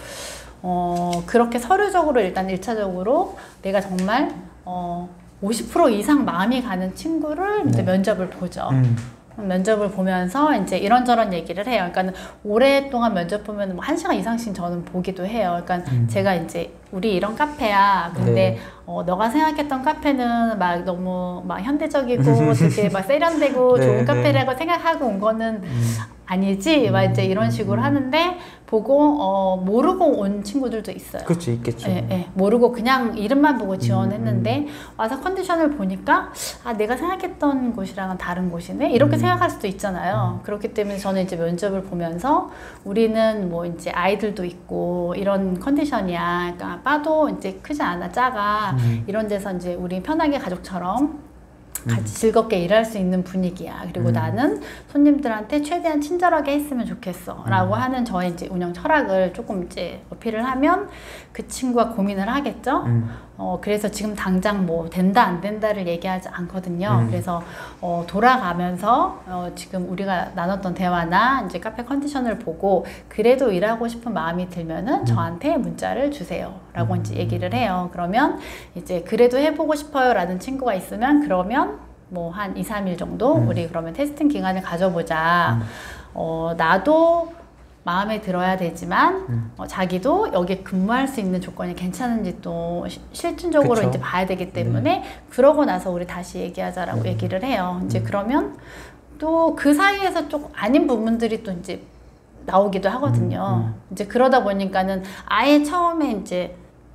어 그렇게 서류적으로 일단 일차적으로 내가 정말 어 오십 퍼센트 이상 마음이 가는 친구를 이제 네. 면접을 보죠. 음. 면접을 보면서 이제 이런저런 얘기를 해요. 그러니까 오랫동안 면접 보면 뭐 한 시간 이상씩 저는 보기도 해요. 그러니까 음. 제가 이제 우리 이런 카페야. 근데 네. 어, 너가 생각했던 카페는 막 너무 막 현대적이고 되게 막 세련되고 네, 좋은 네. 카페라고 생각하고 온 거는 음. 아니지. 막 이제 이런 식으로 음. 하는데 보고 어, 모르고 온 친구들도 있어요. 그렇지, 있겠죠. 예, 예. 모르고 그냥 이름만 보고 지원했는데 음, 와서 컨디션을 보니까 아 내가 생각했던 곳이랑은 다른 곳이네 이렇게 음. 생각할 수도 있잖아요. 그렇기 때문에 저는 이제 면접을 보면서 우리는 뭐 이제 아이들도 있고 이런 컨디션이야. 그러니까 바도 이제 크지 않아 작아 음. 이런 데서 이제 우리 편하게 가족처럼 같이 음. 즐겁게 일할 수 있는 분위기야. 그리고 음. 나는 손님들한테 최대한 친절하게 했으면 좋겠어. 라고 음. 하는 저의 이제 운영 철학을 조금 이제 어필을 하면 그 친구가 고민을 하겠죠. 음. 어, 그래서 지금 당장 뭐 된다 안 된다를 얘기하지 않거든요. 음. 그래서 어, 돌아가면서 어, 지금 우리가 나눴던 대화나 이제 카페 컨디션을 보고 그래도 일하고 싶은 마음이 들면은 음. 저한테 문자를 주세요. 라고 음. 이제 얘기를 해요. 그러면 이제 그래도 해보고 싶어요 라는 친구가 있으면 그러면 뭐 한 이, 삼 일 정도 음. 우리 그러면 테스팅 기간을 가져보자. 음. 어, 나도 마음에 들어야 되지만 음. 어, 자기도 여기에 근무할 수 있는 조건이 괜찮은지 또 시, 실질적으로 그쵸. 이제 봐야 되기 때문에 그러고 나서 우리 다시 얘기하자라고 음. 얘기를 해요. 이제 음. 그러면 또 그 사이에서 조금 아닌 부분들이 또 이제 나오기도 하거든요. 음, 음. 이제 그러다 보니까는 아예 처음에 이제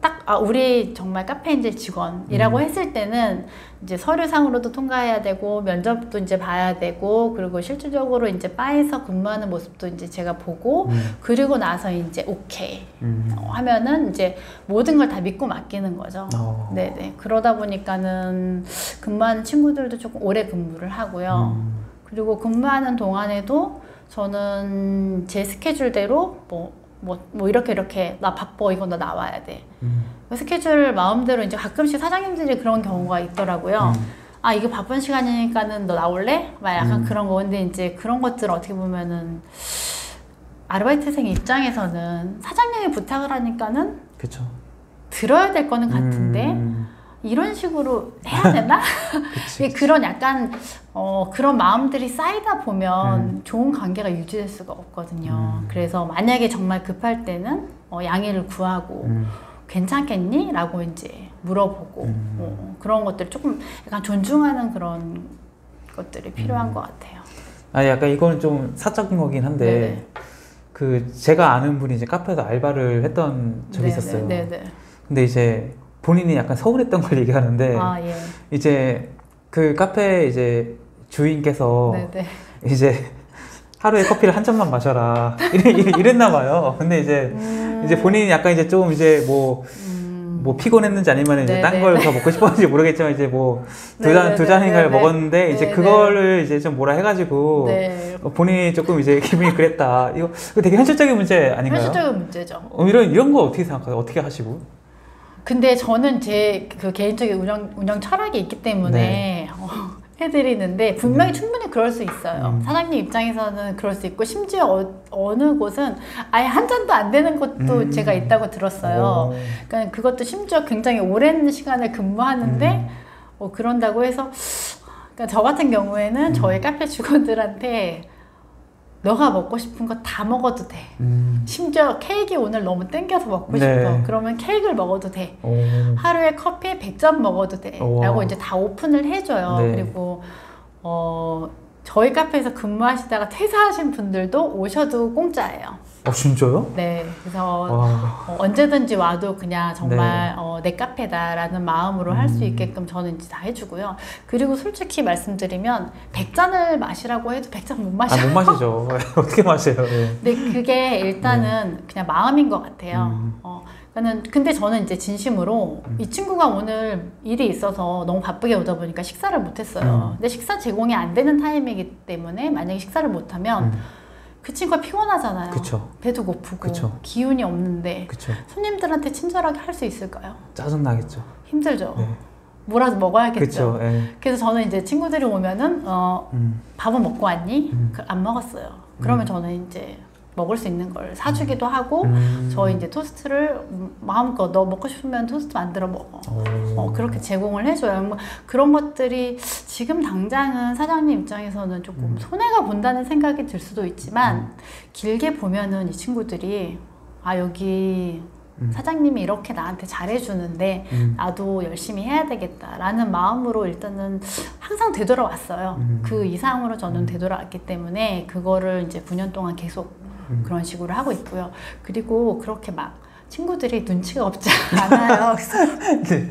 딱 아, 우리 정말 카페인젤 직원이라고 음. 했을 때는 이제 서류상으로도 통과해야 되고 면접도 이제 봐야 되고 그리고 실질적으로 이제 바에서 근무하는 모습도 이제 제가 보고 음. 그리고 나서 이제 오케이 음. 어, 하면은 이제 모든 걸 다 믿고 맡기는 거죠. 어. 네네. 그러다 보니까는 근무하는 친구들도 조금 오래 근무를 하고요. 음. 그리고 근무하는 동안에도 저는 제 스케줄대로 뭐, 뭐, 뭐 이렇게 이렇게 나 바빠 이거 너 나와야 돼. 음. 스케줄 마음대로 이제 가끔씩 사장님들이 그런 경우가 있더라고요. 음. 아 이게 바쁜 시간이니까는 너 나올래? 막 약간 음. 그런 거. 근데 이제 그런 것들 어떻게 보면은 아르바이트생 입장에서는 사장님이 부탁을 하니까는 그쵸. 들어야 될 거는 같은데 음. 이런 식으로 해야 되나? 그치, 그치. 그런 약간 어, 그런 마음들이 쌓이다 보면 음. 좋은 관계가 유지될 수가 없거든요. 음. 그래서 만약에 정말 급할 때는 어, 양해를 구하고 음. 괜찮겠니? 라고 이제 물어보고 음. 어, 그런 것들 조금 약간 존중하는 그런 것들이 필요한 음. 것 같아요. 아니 약간 이건 좀 사적인 거긴 한데 네네. 그 제가 아는 분이 이제 카페에서 알바를 했던 적이 네네, 있었어요. 네네. 근데 이제 본인이 약간 서운했던 걸 얘기하는데 아 예. 이제 그 카페 이제 주인께서 네네. 이제 하루에 커피를 한 잔만 마셔라 이래, 이래, 이랬나 봐요. 근데 이제 음. 이제 본인이 약간 이제 좀 이제 뭐 뭐 음. 피곤했는지 아니면 이제 네네. 딴 걸 더 먹고 싶었는지 모르겠지만 이제 뭐 두 잔 네네네. 두 잔인가를 네네. 먹었는데 이제 네네. 그거를 이제 좀 뭐라 해가지고 네. 어, 본인이 조금 이제 기분이 그랬다. 이거 이거 되게 현실적인 문제 아닌가요? 현실적인 문제죠. 어, 이런 이런 거 어떻게 생각하세요? 어떻게 하시고? 근데 저는 제 그 개인적인 운영, 운영 철학이 있기 때문에 네. 어, 해드리는데 분명히 충분히 그럴 수 있어요. 음. 사장님 입장에서는 그럴 수 있고 심지어 어, 어느 곳은 아예 한 잔도 안 되는 곳도 음. 제가 있다고 들었어요. 오. 그러니까 그것도 심지어 굉장히 오랜 시간을 근무하는데 음. 어, 그런다고 해서 그러니까 저 같은 경우에는 음. 저희 카페 직원들한테 너가 먹고 싶은 거 다 먹어도 돼. 음. 심지어 케이크 오늘 너무 땡겨서 먹고 네. 싶어. 그러면 케이크를 먹어도 돼. 오. 하루에 커피 백 잔 먹어도 돼. 우와. 라고 이제 다 오픈을 해줘요. 네. 그리고, 어, 저희 카페에서 근무하시다가 퇴사하신 분들도 오셔도 공짜예요. 어 진짜요? 네. 그래서 와. 어, 언제든지 와도 그냥 정말 네. 어, 내 카페다라는 마음으로 할 수 음. 있게끔 저는 이제 다 해주고요. 그리고 솔직히 말씀드리면 백 잔을 마시라고 해도 백 잔 못 마셔요. 아 못 마시죠. 어떻게 마셔요? 예. 근데 그게 일단은 그냥 마음인 것 같아요. 음. 어, 그러니까는 근데 저는 이제 진심으로 음. 이 친구가 오늘 일이 있어서 너무 바쁘게 오다 보니까 식사를 못했어요. 음. 근데 식사 제공이 안 되는 타임이기 때문에 만약에 식사를 못하면 음. 그 친구가 피곤하잖아요. 그쵸. 배도 고프고 그쵸. 기운이 없는데 그쵸. 손님들한테 친절하게 할 수 있을까요? 짜증 나겠죠. 힘들죠. 네. 뭐라도 먹어야겠죠. 그쵸. 예. 그래서 저는 이제 친구들이 오면은 어, 음. 밥은 먹고 왔니? 음. 그, 안 먹었어요. 그러면 음. 저는 이제 먹을 수 있는 걸 사주기도 하고 음. 저희 이제 토스트를 음, 마음껏 너 먹고 싶으면 토스트 만들어 먹어. 오. 어, 그렇게 제공을 해줘요. 뭐 그런 것들이 지금 당장은 사장님 입장에서는 조금 음. 손해가 본다는 생각이 들 수도 있지만 음. 길게 보면은 이 친구들이 아 여기 음. 사장님이 이렇게 나한테 잘해주는데 음. 나도 열심히 해야 되겠다라는 마음으로 일단은 항상 되돌아왔어요. 음. 그 이상으로 저는 음. 되돌아왔기 때문에 그거를 이제 구 년 동안 계속 음. 그런 식으로 하고 있고요. 그리고 그렇게 막 친구들이 눈치가 없지 않아요. 그래서 네.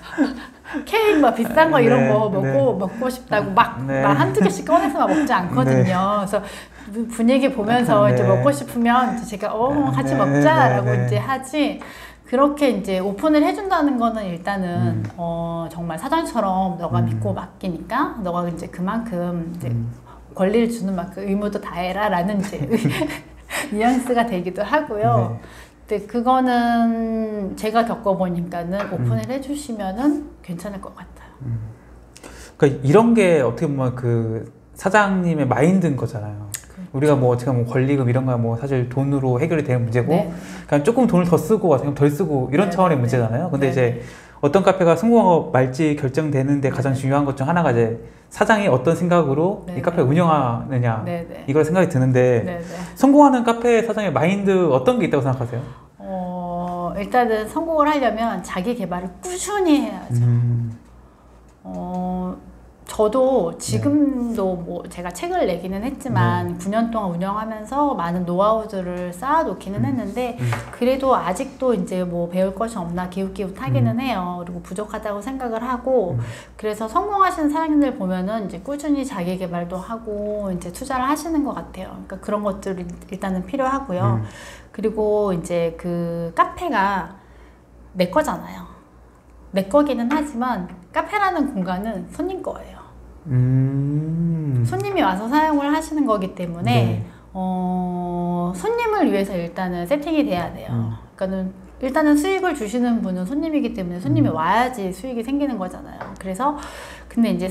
케이크 뭐 비싼 거 이런 네, 거 먹고 네. 먹고 싶다고 막, 네. 막 한두 개씩 꺼내서만 먹지 않거든요. 그래서 분위기 보면서 네. 이제 먹고 싶으면 이제 제가 어 같이 네, 먹자라고 네, 네. 이제 하지. 그렇게 이제 오픈을 해준다는 거는 일단은 음. 어 정말 사장처럼 너가 음. 믿고 맡기니까 너가 이제 그만큼 이제 음. 권리를 주는 만큼 의무도 다해라라는 이제 뉘앙스가 되기도 하고요. 네. 근데 그거는 제가 겪어보니까는 오픈을 해주시면은 괜찮을 것 같아요. 그러니까 이런 게 어떻게 보면 그 사장님의 마인드인 거잖아요. 우리가 뭐 어떻게 보면 권리금 이런 거 뭐 사실 돈으로 해결이 되는 문제고, 네. 그냥 조금 돈을 더 쓰고 어떻게 보면 덜 쓰고 이런 네, 차원의 네, 문제잖아요. 근데 네, 이제 어떤 카페가 성공하고 말지 결정되는데 가장 중요한 것 중 하나가 이제 사장이 어떤 생각으로 네, 이 카페를 네. 운영하느냐 네, 네. 이걸 생각이 드는데 네, 네. 성공하는 카페 사장의 마인드 어떤 게 있다고 생각하세요? 어, 일단은 성공을 하려면 자기 개발을 꾸준히 해야죠. 음. 어, 저도 지금도 뭐 제가 책을 내기는 했지만 네. 구 년 동안 운영하면서 많은 노하우들을 쌓아놓기는 음. 했는데 음. 그래도 아직도 이제 뭐 배울 것이 없나 기웃기웃하기는 음. 해요. 그리고 부족하다고 생각을 하고 음. 그래서 성공하시는 사장님들 보면은 이제 꾸준히 자기 개발도 하고 이제 투자를 하시는 것 같아요. 그러니까 그런 것들이 일단은 필요하고요. 음. 그리고 이제 그 카페가 내 거잖아요. 내 거기는 하지만 카페라는 공간은 손님 거예요. 음. 손님이 와서 사용을 하시는 거기 때문에 네. 어, 손님을 위해서 일단은 세팅이 돼야 돼요. 음. 그러니까는 일단은 수익을 주시는 분은 손님이기 때문에 손님이 음. 와야지 수익이 생기는 거잖아요. 그래서 근데 이제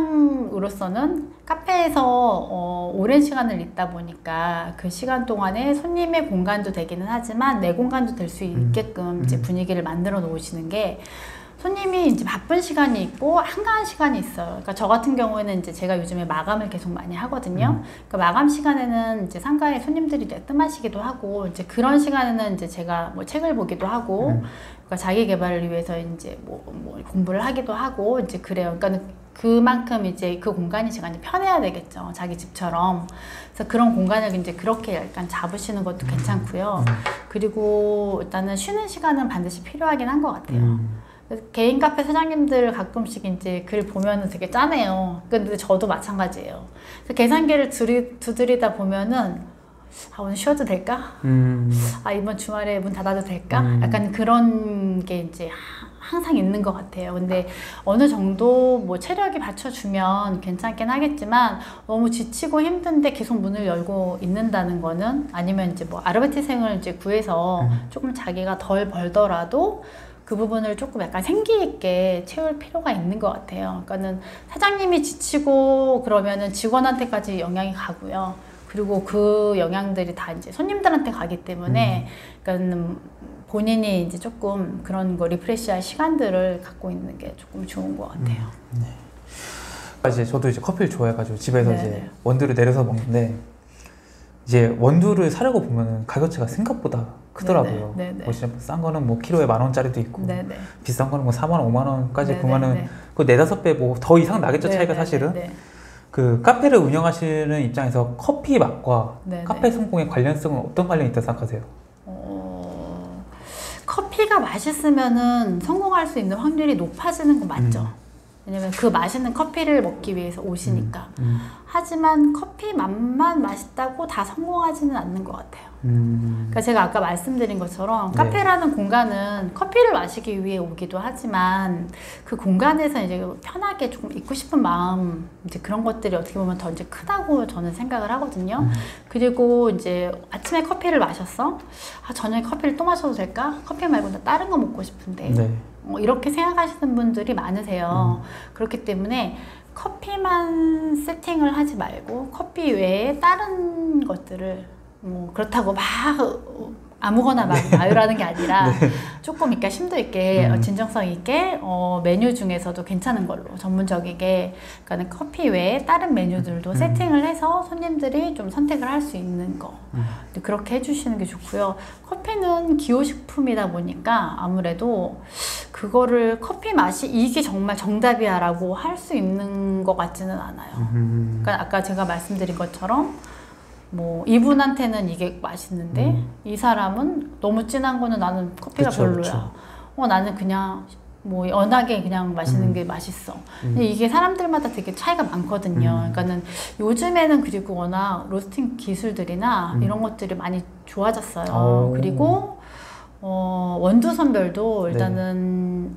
사장으로서는 카페에서 어, 오랜 시간을 있다 보니까 그 시간 동안에 손님의 공간도 되기는 하지만 내 공간도 될 수 있게끔 음. 이제 분위기를 만들어 놓으시는 게 손님이 이제 바쁜 시간이 있고 한가한 시간이 있어요. 그러니까 저 같은 경우에는 이제 제가 요즘에 마감을 계속 많이 하거든요. 음. 그러니까 마감 시간에는 이제 상가에 손님들이 이제 뜸하시기도 하고 이제 그런 시간에는 이제 제가 뭐 책을 보기도 하고 음. 그러니까 자기 개발을 위해서 이제 뭐, 뭐 공부를 하기도 하고 이제 그래요. 그러니까 그만큼 이제 그 공간이 제가 이제 편해야 되겠죠. 자기 집처럼. 그래서 그런 공간을 이제 그렇게 약간 잡으시는 것도 괜찮고요. 음. 그리고 일단은 쉬는 시간은 반드시 필요하긴 한 것 같아요. 음. 개인 카페 사장님들 가끔씩 이제 글 보면은 되게 짠해요. 근데 저도 마찬가지예요. 그래서 계산기를 두리, 두드리다 보면은 아, 오늘 쉬어도 될까? 음. 아, 이번 주말에 문 닫아도 될까? 음. 약간 그런 게 이제 항상 있는 것 같아요. 근데 어느 정도 뭐 체력이 받쳐주면 괜찮긴 하겠지만 너무 지치고 힘든데 계속 문을 열고 있는다는 거는 아니면 이제 뭐 아르바이트생을 이제 구해서 음. 조금 자기가 덜 벌더라도 그 부분을 조금 약간 생기 있게 채울 필요가 있는 것 같아요. 그러니까는 사장님이 지치고 그러면은 직원한테까지 영향이 가고요. 그리고 그 영향들이 다 이제 손님들한테 가기 때문에, 그러니까는 본인이 이제 조금 그런 거 리프레시할 시간들을 갖고 있는 게 조금 좋은 것 같아요. 음, 네. 이제 저도 이제 커피를 좋아해가지고 집에서 네네. 이제 원두를 내려서 먹는데 이제 원두를 사려고 보면은 가격차가 생각보다 크더라고요. 네네. 네네. 뭐 진짜 싼 거는 뭐 키로에 만 원짜리도 있고 네네. 비싼 거는 뭐 사만 원, 오만 원까지 네네. 보면은 네. 그 네다섯 배 뭐 더 이상 나겠죠, 차이가 네네. 사실은. 네네. 그 카페를 운영하시는 입장에서 커피 맛과 네네. 카페 성공의 관련성은 어떤 관련이 있다고 생각하세요? 어, 커피가 맛있으면은 성공할 수 있는 확률이 높아지는 건 맞죠. 음. 왜냐면 그 맛있는 커피를 먹기 위해서 오시니까. 음. 하지만 커피 맛만 맛있다고 다 성공하지는 않는 것 같아요. 음. 그러니까 제가 아까 말씀드린 것처럼 네. 카페라는 공간은 커피를 마시기 위해 오기도 하지만 그 공간에서 이제 편하게 조금 있고 싶은 마음, 이제 그런 것들이 어떻게 보면 더 이제 크다고 저는 생각을 하거든요. 음. 그리고 이제 아침에 커피를 마셨어? 아, 저녁에 커피를 또 마셔도 될까? 커피 말고 나 다른 거 먹고 싶은데. 네. 어, 이렇게 생각하시는 분들이 많으세요. 음. 그렇기 때문에 커피만 세팅을 하지 말고 커피 외에 다른 것들을 뭐 그렇다고 막 아무거나 막 나열하는 게 아니라 네. 조금 이렇게 심도 있게 음. 어, 진정성 있게 어, 메뉴 중에서도 괜찮은 걸로 전문적이게, 그러니까 커피 외에 다른 메뉴들도 음. 세팅을 해서 손님들이 좀 선택을 할 수 있는 거 음. 그렇게 해주시는 게 좋고요. 커피는 기호식품이다 보니까 아무래도 그거를 커피 맛이 이게 정말 정답이야 라고 할 수 있는 것 같지는 않아요. 음. 그러니까 아까 제가 말씀드린 것처럼 뭐 이분한테는 이게 맛있는데 음. 이 사람은 너무 진한 거는 나는 커피가 그쵸, 별로야. 그쵸. 어 나는 그냥 뭐 연하게 그냥 마시는 음. 게 맛있어. 음. 근데 이게 사람들마다 되게 차이가 많거든요. 음. 그러니까는 요즘에는 그리고 워낙 로스팅 기술들이나 음. 이런 것들이 많이 좋아졌어요. 오. 그리고 어, 원두 선별도 네. 일단은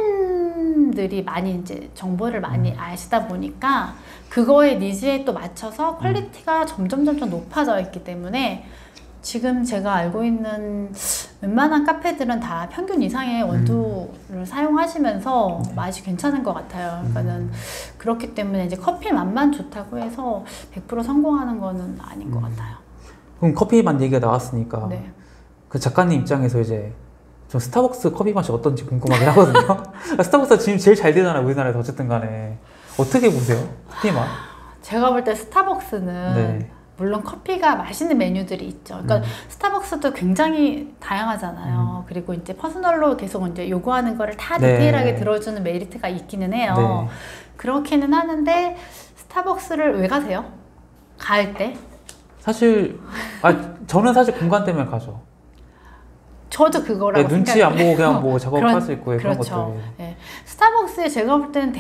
손님들이 많이 이제 정보를 많이 음. 아시다 보니까 그거의 니즈에 또 맞춰서 퀄리티가 점점 점점 높아져 있기 때문에 지금 제가 알고 있는 웬만한 카페들은 다 평균 이상의 원두를 사용하시면서 네. 맛이 괜찮은 것 같아요. 그러니까는 음. 그렇기 때문에 이제 커피 맛만 좋다고 해서 백 퍼센트 성공하는 거는 아닌 것 음. 같아요. 그럼 커피 맛 얘기가 나왔으니까 네. 그 작가님 입장에서 이제 좀 스타벅스 커피 맛이 어떤지 궁금하긴 하거든요. 스타벅스가 지금 제일 잘 되잖아요, 우리나라에서. 어쨌든 간에 어떻게 보세요? 커피 맛? 제가 볼 때 스타벅스는 네. 물론 커피가 맛있는 메뉴들이 있죠. 그러니까 음. 스타벅스도 굉장히 다양하잖아요. 음. 그리고 이제 퍼스널로 계속 이제 요구하는 거를 다 네. 디테일하게 들어주는 메리트가 있기는 해요. 네. 그렇기는 하는데 스타벅스를 왜 가세요? 갈 때? 사실 아 저는 사실 공간 때문에 가죠. 저도 그거라고 네, 눈치 생각해요. 안 보고 그냥 뭐 작업할 그런- 수 있고 그런 그렇죠. 것들. 네. 스타벅스에 제가 볼 때는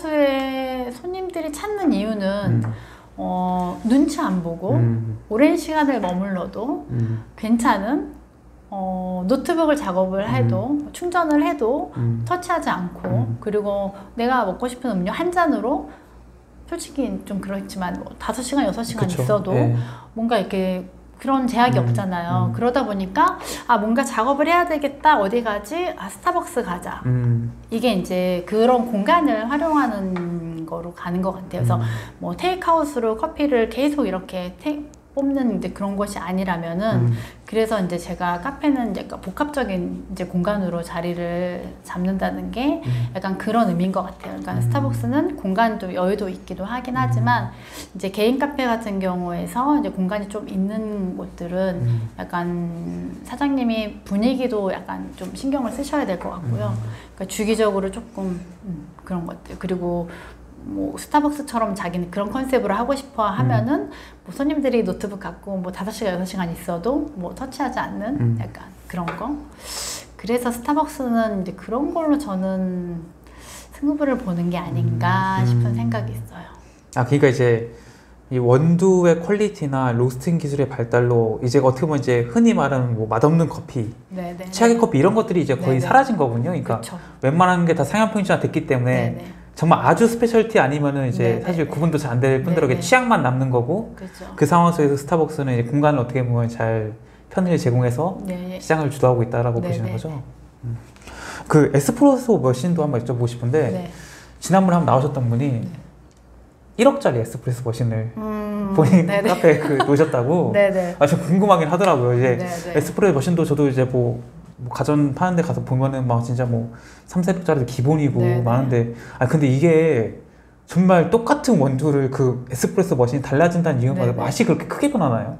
대다수의 손님들이 찾는 이유는 음. 어, 눈치 안 보고 음. 오랜 시간을 머물러도 음. 괜찮은 어, 노트북을 작업을 해도 충전을 해도 음. 터치하지 않고 음. 그리고 내가 먹고 싶은 음료 한 잔으로 솔직히 좀 그렇지만 뭐 다섯 시간, 여섯 시간 그쵸. 있어도 예. 뭔가 이렇게 그런 제약이 음, 없잖아요. 음. 그러다 보니까 아 뭔가 작업을 해야 되겠다. 어디 가지? 아 스타벅스 가자. 음. 이게 이제 그런 공간을 활용하는 거로 가는 것 같아요. 그래서 음. 뭐 테이크아웃으로 커피를 계속 이렇게 테, 뽑는 이제 그런 것이 아니라면은 음. 그래서 이제 제가 카페는 이제 약간 복합적인 이제 공간으로 자리를 잡는다는 게 음. 약간 그런 의미인 것 같아요. 그러니까 음. 스타벅스는 공간도 여유도 있기도 하긴 하지만 이제 개인 카페 같은 경우에서 이제 공간이 좀 있는 곳들은 음. 약간 사장님이 분위기도 약간 좀 신경을 쓰셔야 될 것 같고요. 음. 그러니까 주기적으로 조금 음, 그런 것들 그리고 뭐 스타벅스처럼 자기는 그런 컨셉으로 하고 싶어 하면은 뭐 손님들이 노트북 갖고 뭐 다섯 시간, 여섯 시간 있어도 뭐 터치하지 않는 음. 약간 그런 거. 그래서 스타벅스는 이제 그런 걸로 저는 승부를 보는 게 아닌가 음. 싶은 생각이 있어요. 아 그러니까 이제 이 원두의 퀄리티나 로스팅 기술의 발달로 이제 어떻게 보면 이제 흔히 말하는 뭐 맛없는 커피, 네네. 최악의 커피 이런 것들이 이제 거의 네네. 사라진 거군요. 그러니까 그렇죠. 웬만한 게 다 상향 평준화 됐기 때문에 네네. 정말 아주 스페셜티 아니면은 이제 네네. 사실 구분도 잘 안 될 뿐더러 네네. 취향만 남는 거고 그렇죠. 그 상황 속에서 스타벅스는 이제 공간을 어떻게 보면 잘 편의를 제공해서 네. 시장을 주도하고 있다라고 네네. 보시는 거죠. 음. 그 에스프레소 머신도 한번 여쭤보고 싶은데 네. 지난번에 한번 나오셨던 분이 일억짜리 에스프레소 머신을 음, 본인 네네. 카페에 그 놓으셨다고 네네. 아, 좀 궁금하긴 하더라고요. 이제 네네. 에스프레소 머신도 저도 이제 뭐, 뭐 가전 파는 데 가서 보면은 막 진짜 뭐 삼사백짜리도 기본이고 네네. 많은데 아 근데 이게 정말 똑같은 원두를 그 에스프레소 머신이 달라진다는 이유가 네네. 맛이 그렇게 크게 변하나요?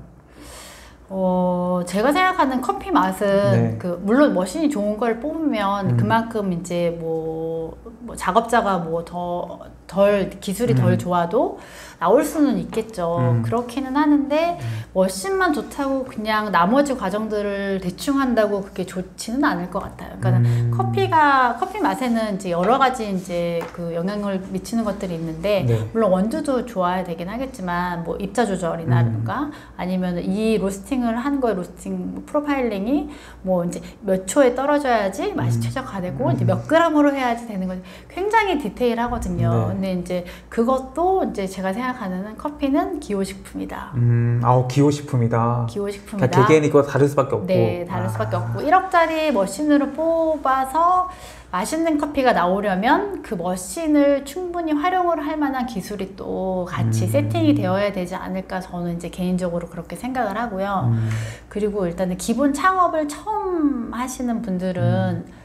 어, 제가 생각하는 커피 맛은 네. 그 물론 머신이 좋은 걸 뽑으면 음. 그만큼 이제 뭐, 뭐 작업자가 뭐 더 덜 기술이 음. 덜 좋아도 나올 수는 있겠죠. 음. 그렇기는 하는데 머신만 좋다고 그냥 나머지 과정들을 대충 한다고 그게 좋지는 않을 것 같아요. 그러니까 음. 커피가 커피 맛에는 이제 여러 가지 이제 그 영향을 미치는 것들이 있는데 네. 물론 원두도 좋아야 되긴 하겠지만 뭐 입자 조절이라든가 음. 아니면 이 로스팅을 한 거의 로스팅 프로파일링이 뭐 이제 몇 초에 떨어져야지 맛이 음. 최적화되고 음. 이제 몇 그램으로 해야지 되는 거지 굉장히 디테일하거든요. 네. 근데 이제 그것도 이제 제가 생각하는 커피는 기호식품이다. 음, 아우 기호식품이다. 기호식품이다. 그러니까 개개인이 그거 다를 수밖에 없고. 네, 다를 아. 수밖에 없고 일억짜리 머신으로 뽑아서 맛있는 커피가 나오려면 그 머신을 충분히 활용을 할 만한 기술이 또 같이 음. 세팅이 되어야 되지 않을까 저는 이제 개인적으로 그렇게 생각을 하고요. 음. 그리고 일단은 기본 창업을 처음 하시는 분들은 음.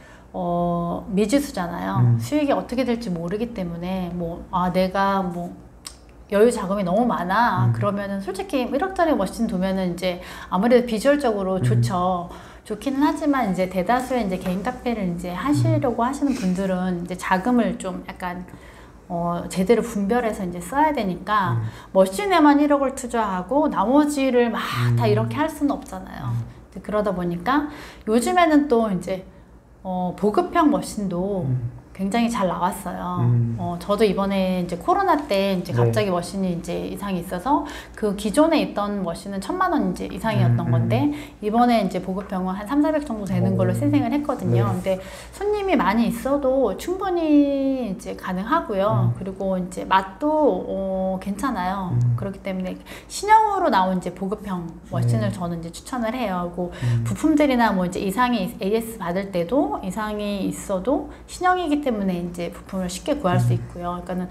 어, 미지수잖아요. 음. 수익이 어떻게 될지 모르기 때문에 뭐 아 내가 뭐 여유 자금이 너무 많아. 음. 그러면은 솔직히 일억짜리 머신 두면은 이제 아무래도 비주얼적으로 음. 좋죠. 좋기는 하지만 이제 대다수의 이제 개인 카페를 이제 하시려고 하시는 분들은 이제 자금을 좀 약간 어 제대로 분별해서 이제 써야 되니까 음. 머신에만 일억을 투자하고 나머지를 막 다 음. 이렇게 할 수는 없잖아요. 이제 그러다 보니까 요즘에는 또 이제 어 보급형 머신도 음. 굉장히 잘 나왔어요. 음. 어, 저도 이번에 이제 코로나 때 이제 네. 갑자기 머신이 이제 이상이 있어서 그 기존에 있던 머신은 천만 원 이제 이상이었던 음, 음. 건데 이번에 이제 보급형은 한 삼사백 정도 되는 오. 걸로 생생을 했거든요. 네. 근데 손님이 많이 있어도 충분히 이제 가능하고요. 음. 그리고 이제 맛도 어, 괜찮아요. 음. 그렇기 때문에 신형으로 나온 이제 보급형 머신을 네. 저는 이제 추천을 해요. 그리고 음. 부품들이나 뭐 이제 이상이 에이에스 받을 때도 이상이 있어도 신형이기 때문에 이제 부품을 쉽게 구할 수 있고요. 그러니까는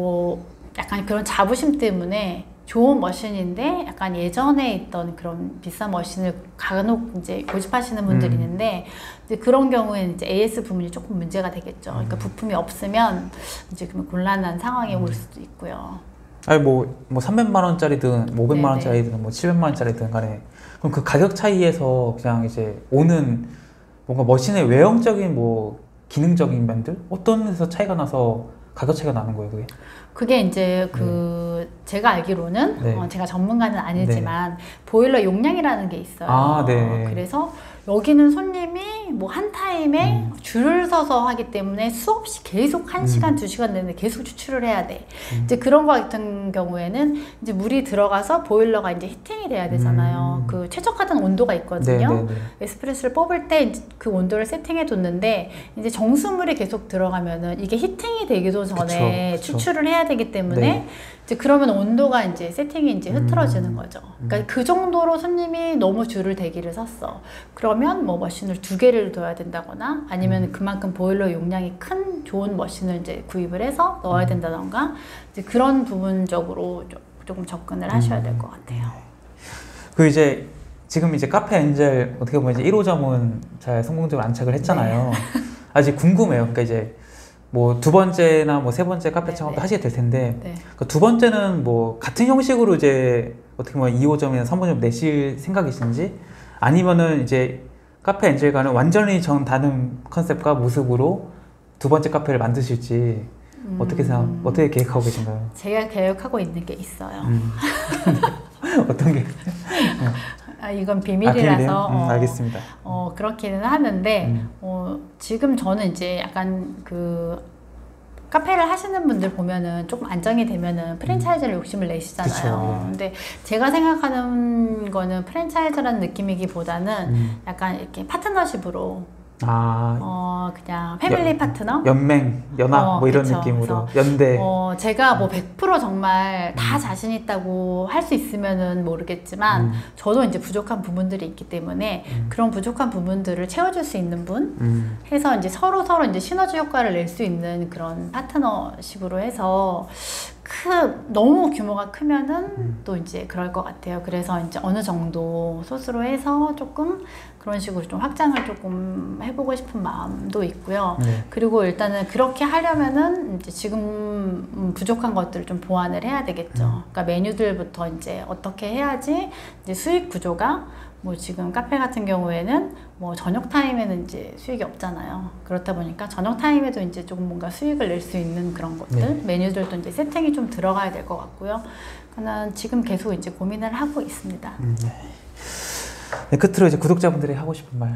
뭐 약간 그런 자부심 때문에 좋은 머신인데 약간 예전에 있던 그런 비싼 머신을 간혹 이제 고집하시는 분들이 음. 있는데 이제 그런 경우에는 이제 에이에스 부분이 조금 문제가 되겠죠. 그러니까 부품이 없으면 이제 그러면 곤란한 상황이 올 수도 있고요. 아니 뭐, 뭐 삼백만 원짜리든 뭐 오백만 네네. 원짜리든 뭐 칠백만 원짜리든 간에 그럼 그 가격 차이에서 그냥 이제 오는 뭔가 머신의 외형적인 뭐 기능적인 면들 어떤 데서 차이가 나서 가격 차이가 나는 거예요, 그게? 그게 이제 그 제가 알기로는 네. 어, 제가 전문가는 아니지만 보일러 용량이라는 게 있어요. 아, 네. 그래서 여기는 손님이 뭐 한 타임에 음. 줄을 서서 하기 때문에 수없이 계속 한 시간, 음. 두 시간 내내 계속 추출을 해야 돼. 음. 이제 그런 거 같은 경우에는 이제 물이 들어가서 보일러가 이제 히팅이 돼야 되잖아요. 음. 그 최적화된 온도가 있거든요. 네, 네, 네. 에스프레소를 뽑을 때 이제 그 온도를 세팅해 뒀는데 이제 정수물이 계속 들어가면은 이게 히팅이 되기도 전에 그쵸, 그쵸. 추출을 해야 되기 때문에 네. 이제 그러면 온도가 이제 세팅이 이제 흐트러지는 음. 거죠. 그러니까 그 정도로 손님이 너무 줄을 대기를 섰어. 그러면 뭐 머신을 두 개를 둬야 된다거나 아니면 음. 그만큼 보일러 용량이 큰 좋은 머신을 이제 구입을 해서 넣어야 된다던가 이제 그런 부분적으로 조- 조금 접근을 하셔야 될 것 같아요. 그 이제 지금 이제 카페 엔젤 어떻게 보면 이제 일 호점은 잘 성공적으로 안착을 했잖아요. 네. 아직 궁금해요. 그러니까 이제 뭐 두 번째나 뭐 세 번째 카페 네, 창업도 네. 하시게 될 텐데 네. 그 두 번째는 뭐 같은 형식으로 이제 어떻게 보면 이 호점이나 삼 호점 내실 생각이신지 아니면은 이제 카페 엔젤과는 완전히 전 다른 컨셉과 모습으로 두 번째 카페를 만드실지 음, 어떻게 생각 어떻게 계획하고 계신가요? 제가 계획하고 있는 게 있어요. 음. 어떤 게? 아, 이건 아, 비밀이라서 비밀이에요? 음, 어, 알겠습니다. 어, 그렇기는 하는데 음. 어, 지금 저는 이제 약간 그 카페를 하시는 분들 보면은 조금 안정이 되면은 프랜차이즈를 욕심을 내시잖아요. 그쵸, 예. 근데 제가 생각하는 거는 프랜차이즈라는 느낌이기보다는 음. 약간 이렇게 파트너십으로 아 어 그냥 패밀리 연- 파트너 연맹, 연합 어, 뭐 이런 그쵸. 느낌으로 연대. 어, 제가 뭐 백 퍼센트 정말 다 음. 자신 있다고 할 수 있으면은 모르겠지만 음. 저도 이제 부족한 부분들이 있기 때문에 음. 그런 부족한 부분들을 채워줄 수 있는 분 음. 해서 이제 서로 서로 이제 시너지 효과를 낼 수 있는 그런 파트너십으로 해서 크 너무 규모가 크면은 음. 또 이제 그럴 것 같아요. 그래서 이제 어느 정도 소스로 해서 조금 그런 식으로 좀 확장을 조금 해보고 싶은 마음도 있고요. 네. 그리고 일단은 그렇게 하려면은 이제 지금 음, 부족한 것들을 좀 보완을 해야 되겠죠. 음. 그러니까 메뉴들부터 이제 어떻게 해야지 이제 수익 구조가 뭐 지금 카페 같은 경우에는 뭐 저녁 타임에는 이제 수익이 없잖아요. 그렇다 보니까 저녁 타임에도 이제 조금 뭔가 수익을 낼 수 있는 그런 것들 네. 메뉴들도 이제 세팅이 좀 들어가야 될 것 같고요. 저는 지금 계속 이제 고민을 하고 있습니다. 음, 네. 네, 끝으로 이제 구독자분들이 하고 싶은 말.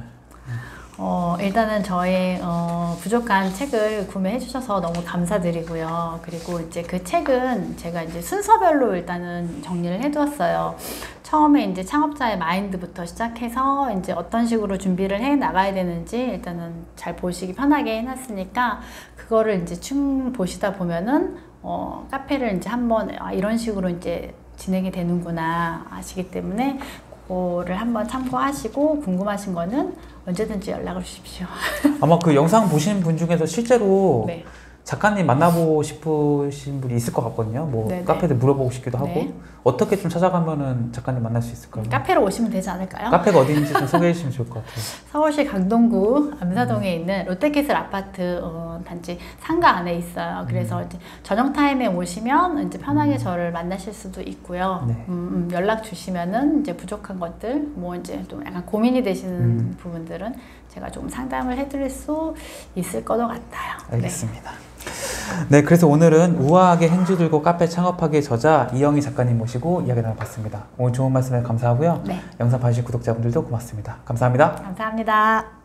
어, 일단은 저의 어, 부족한 책을 구매해 주셔서 너무 감사드리고요. 그리고 이제 그 책은 제가 이제 순서별로 일단은 정리를 해 두었어요. 처음에 이제 창업자의 마인드부터 시작해서 이제 어떤 식으로 준비를 해 나가야 되는지 일단은 잘 보시기 편하게 해놨으니까 그거를 이제 쭉 보시다 보면은 어, 카페를 이제 한번 아, 이런 식으로 이제 진행이 되는구나 아시기 때문에 그거를 한번 참고하시고 궁금하신 거는 언제든지 연락을 주십시오. 아마 그 영상 보시는 분 중에서 실제로 네. 작가님 만나보고 싶으신 분이 있을 것 같거든요. 뭐 네네. 카페들 물어보고 싶기도 하고 네. 어떻게 좀 찾아가면은 작가님 만날 수 있을까요? 카페로 오시면 되지 않을까요? 카페가 어디인지 좀 소개해 주시면 좋을 것 같아요. 서울시 강동구 암사동에 있는 롯데캐슬 아파트 어, 단지 상가 안에 있어요. 그래서 이제 저녁 타임에 오시면 이제 편하게 저를 만나실 수도 있고요. 네. 음, 음, 연락 주시면은 이제 부족한 것들, 뭐 이제 좀 약간 고민이 되시는 음. 부분들은 제가 좀 상담을 해드릴 수 있을 것 같아요. 알겠습니다. 네, 그래서 오늘은 우아하게 행주 들고 카페 창업하기의 저자 이영희 작가님 모시고 이야기 나눠봤습니다. 오늘 좋은 말씀에 감사하고요. 네. 영상 봐주신 구독자분들도 고맙습니다. 감사합니다. 네, 감사합니다.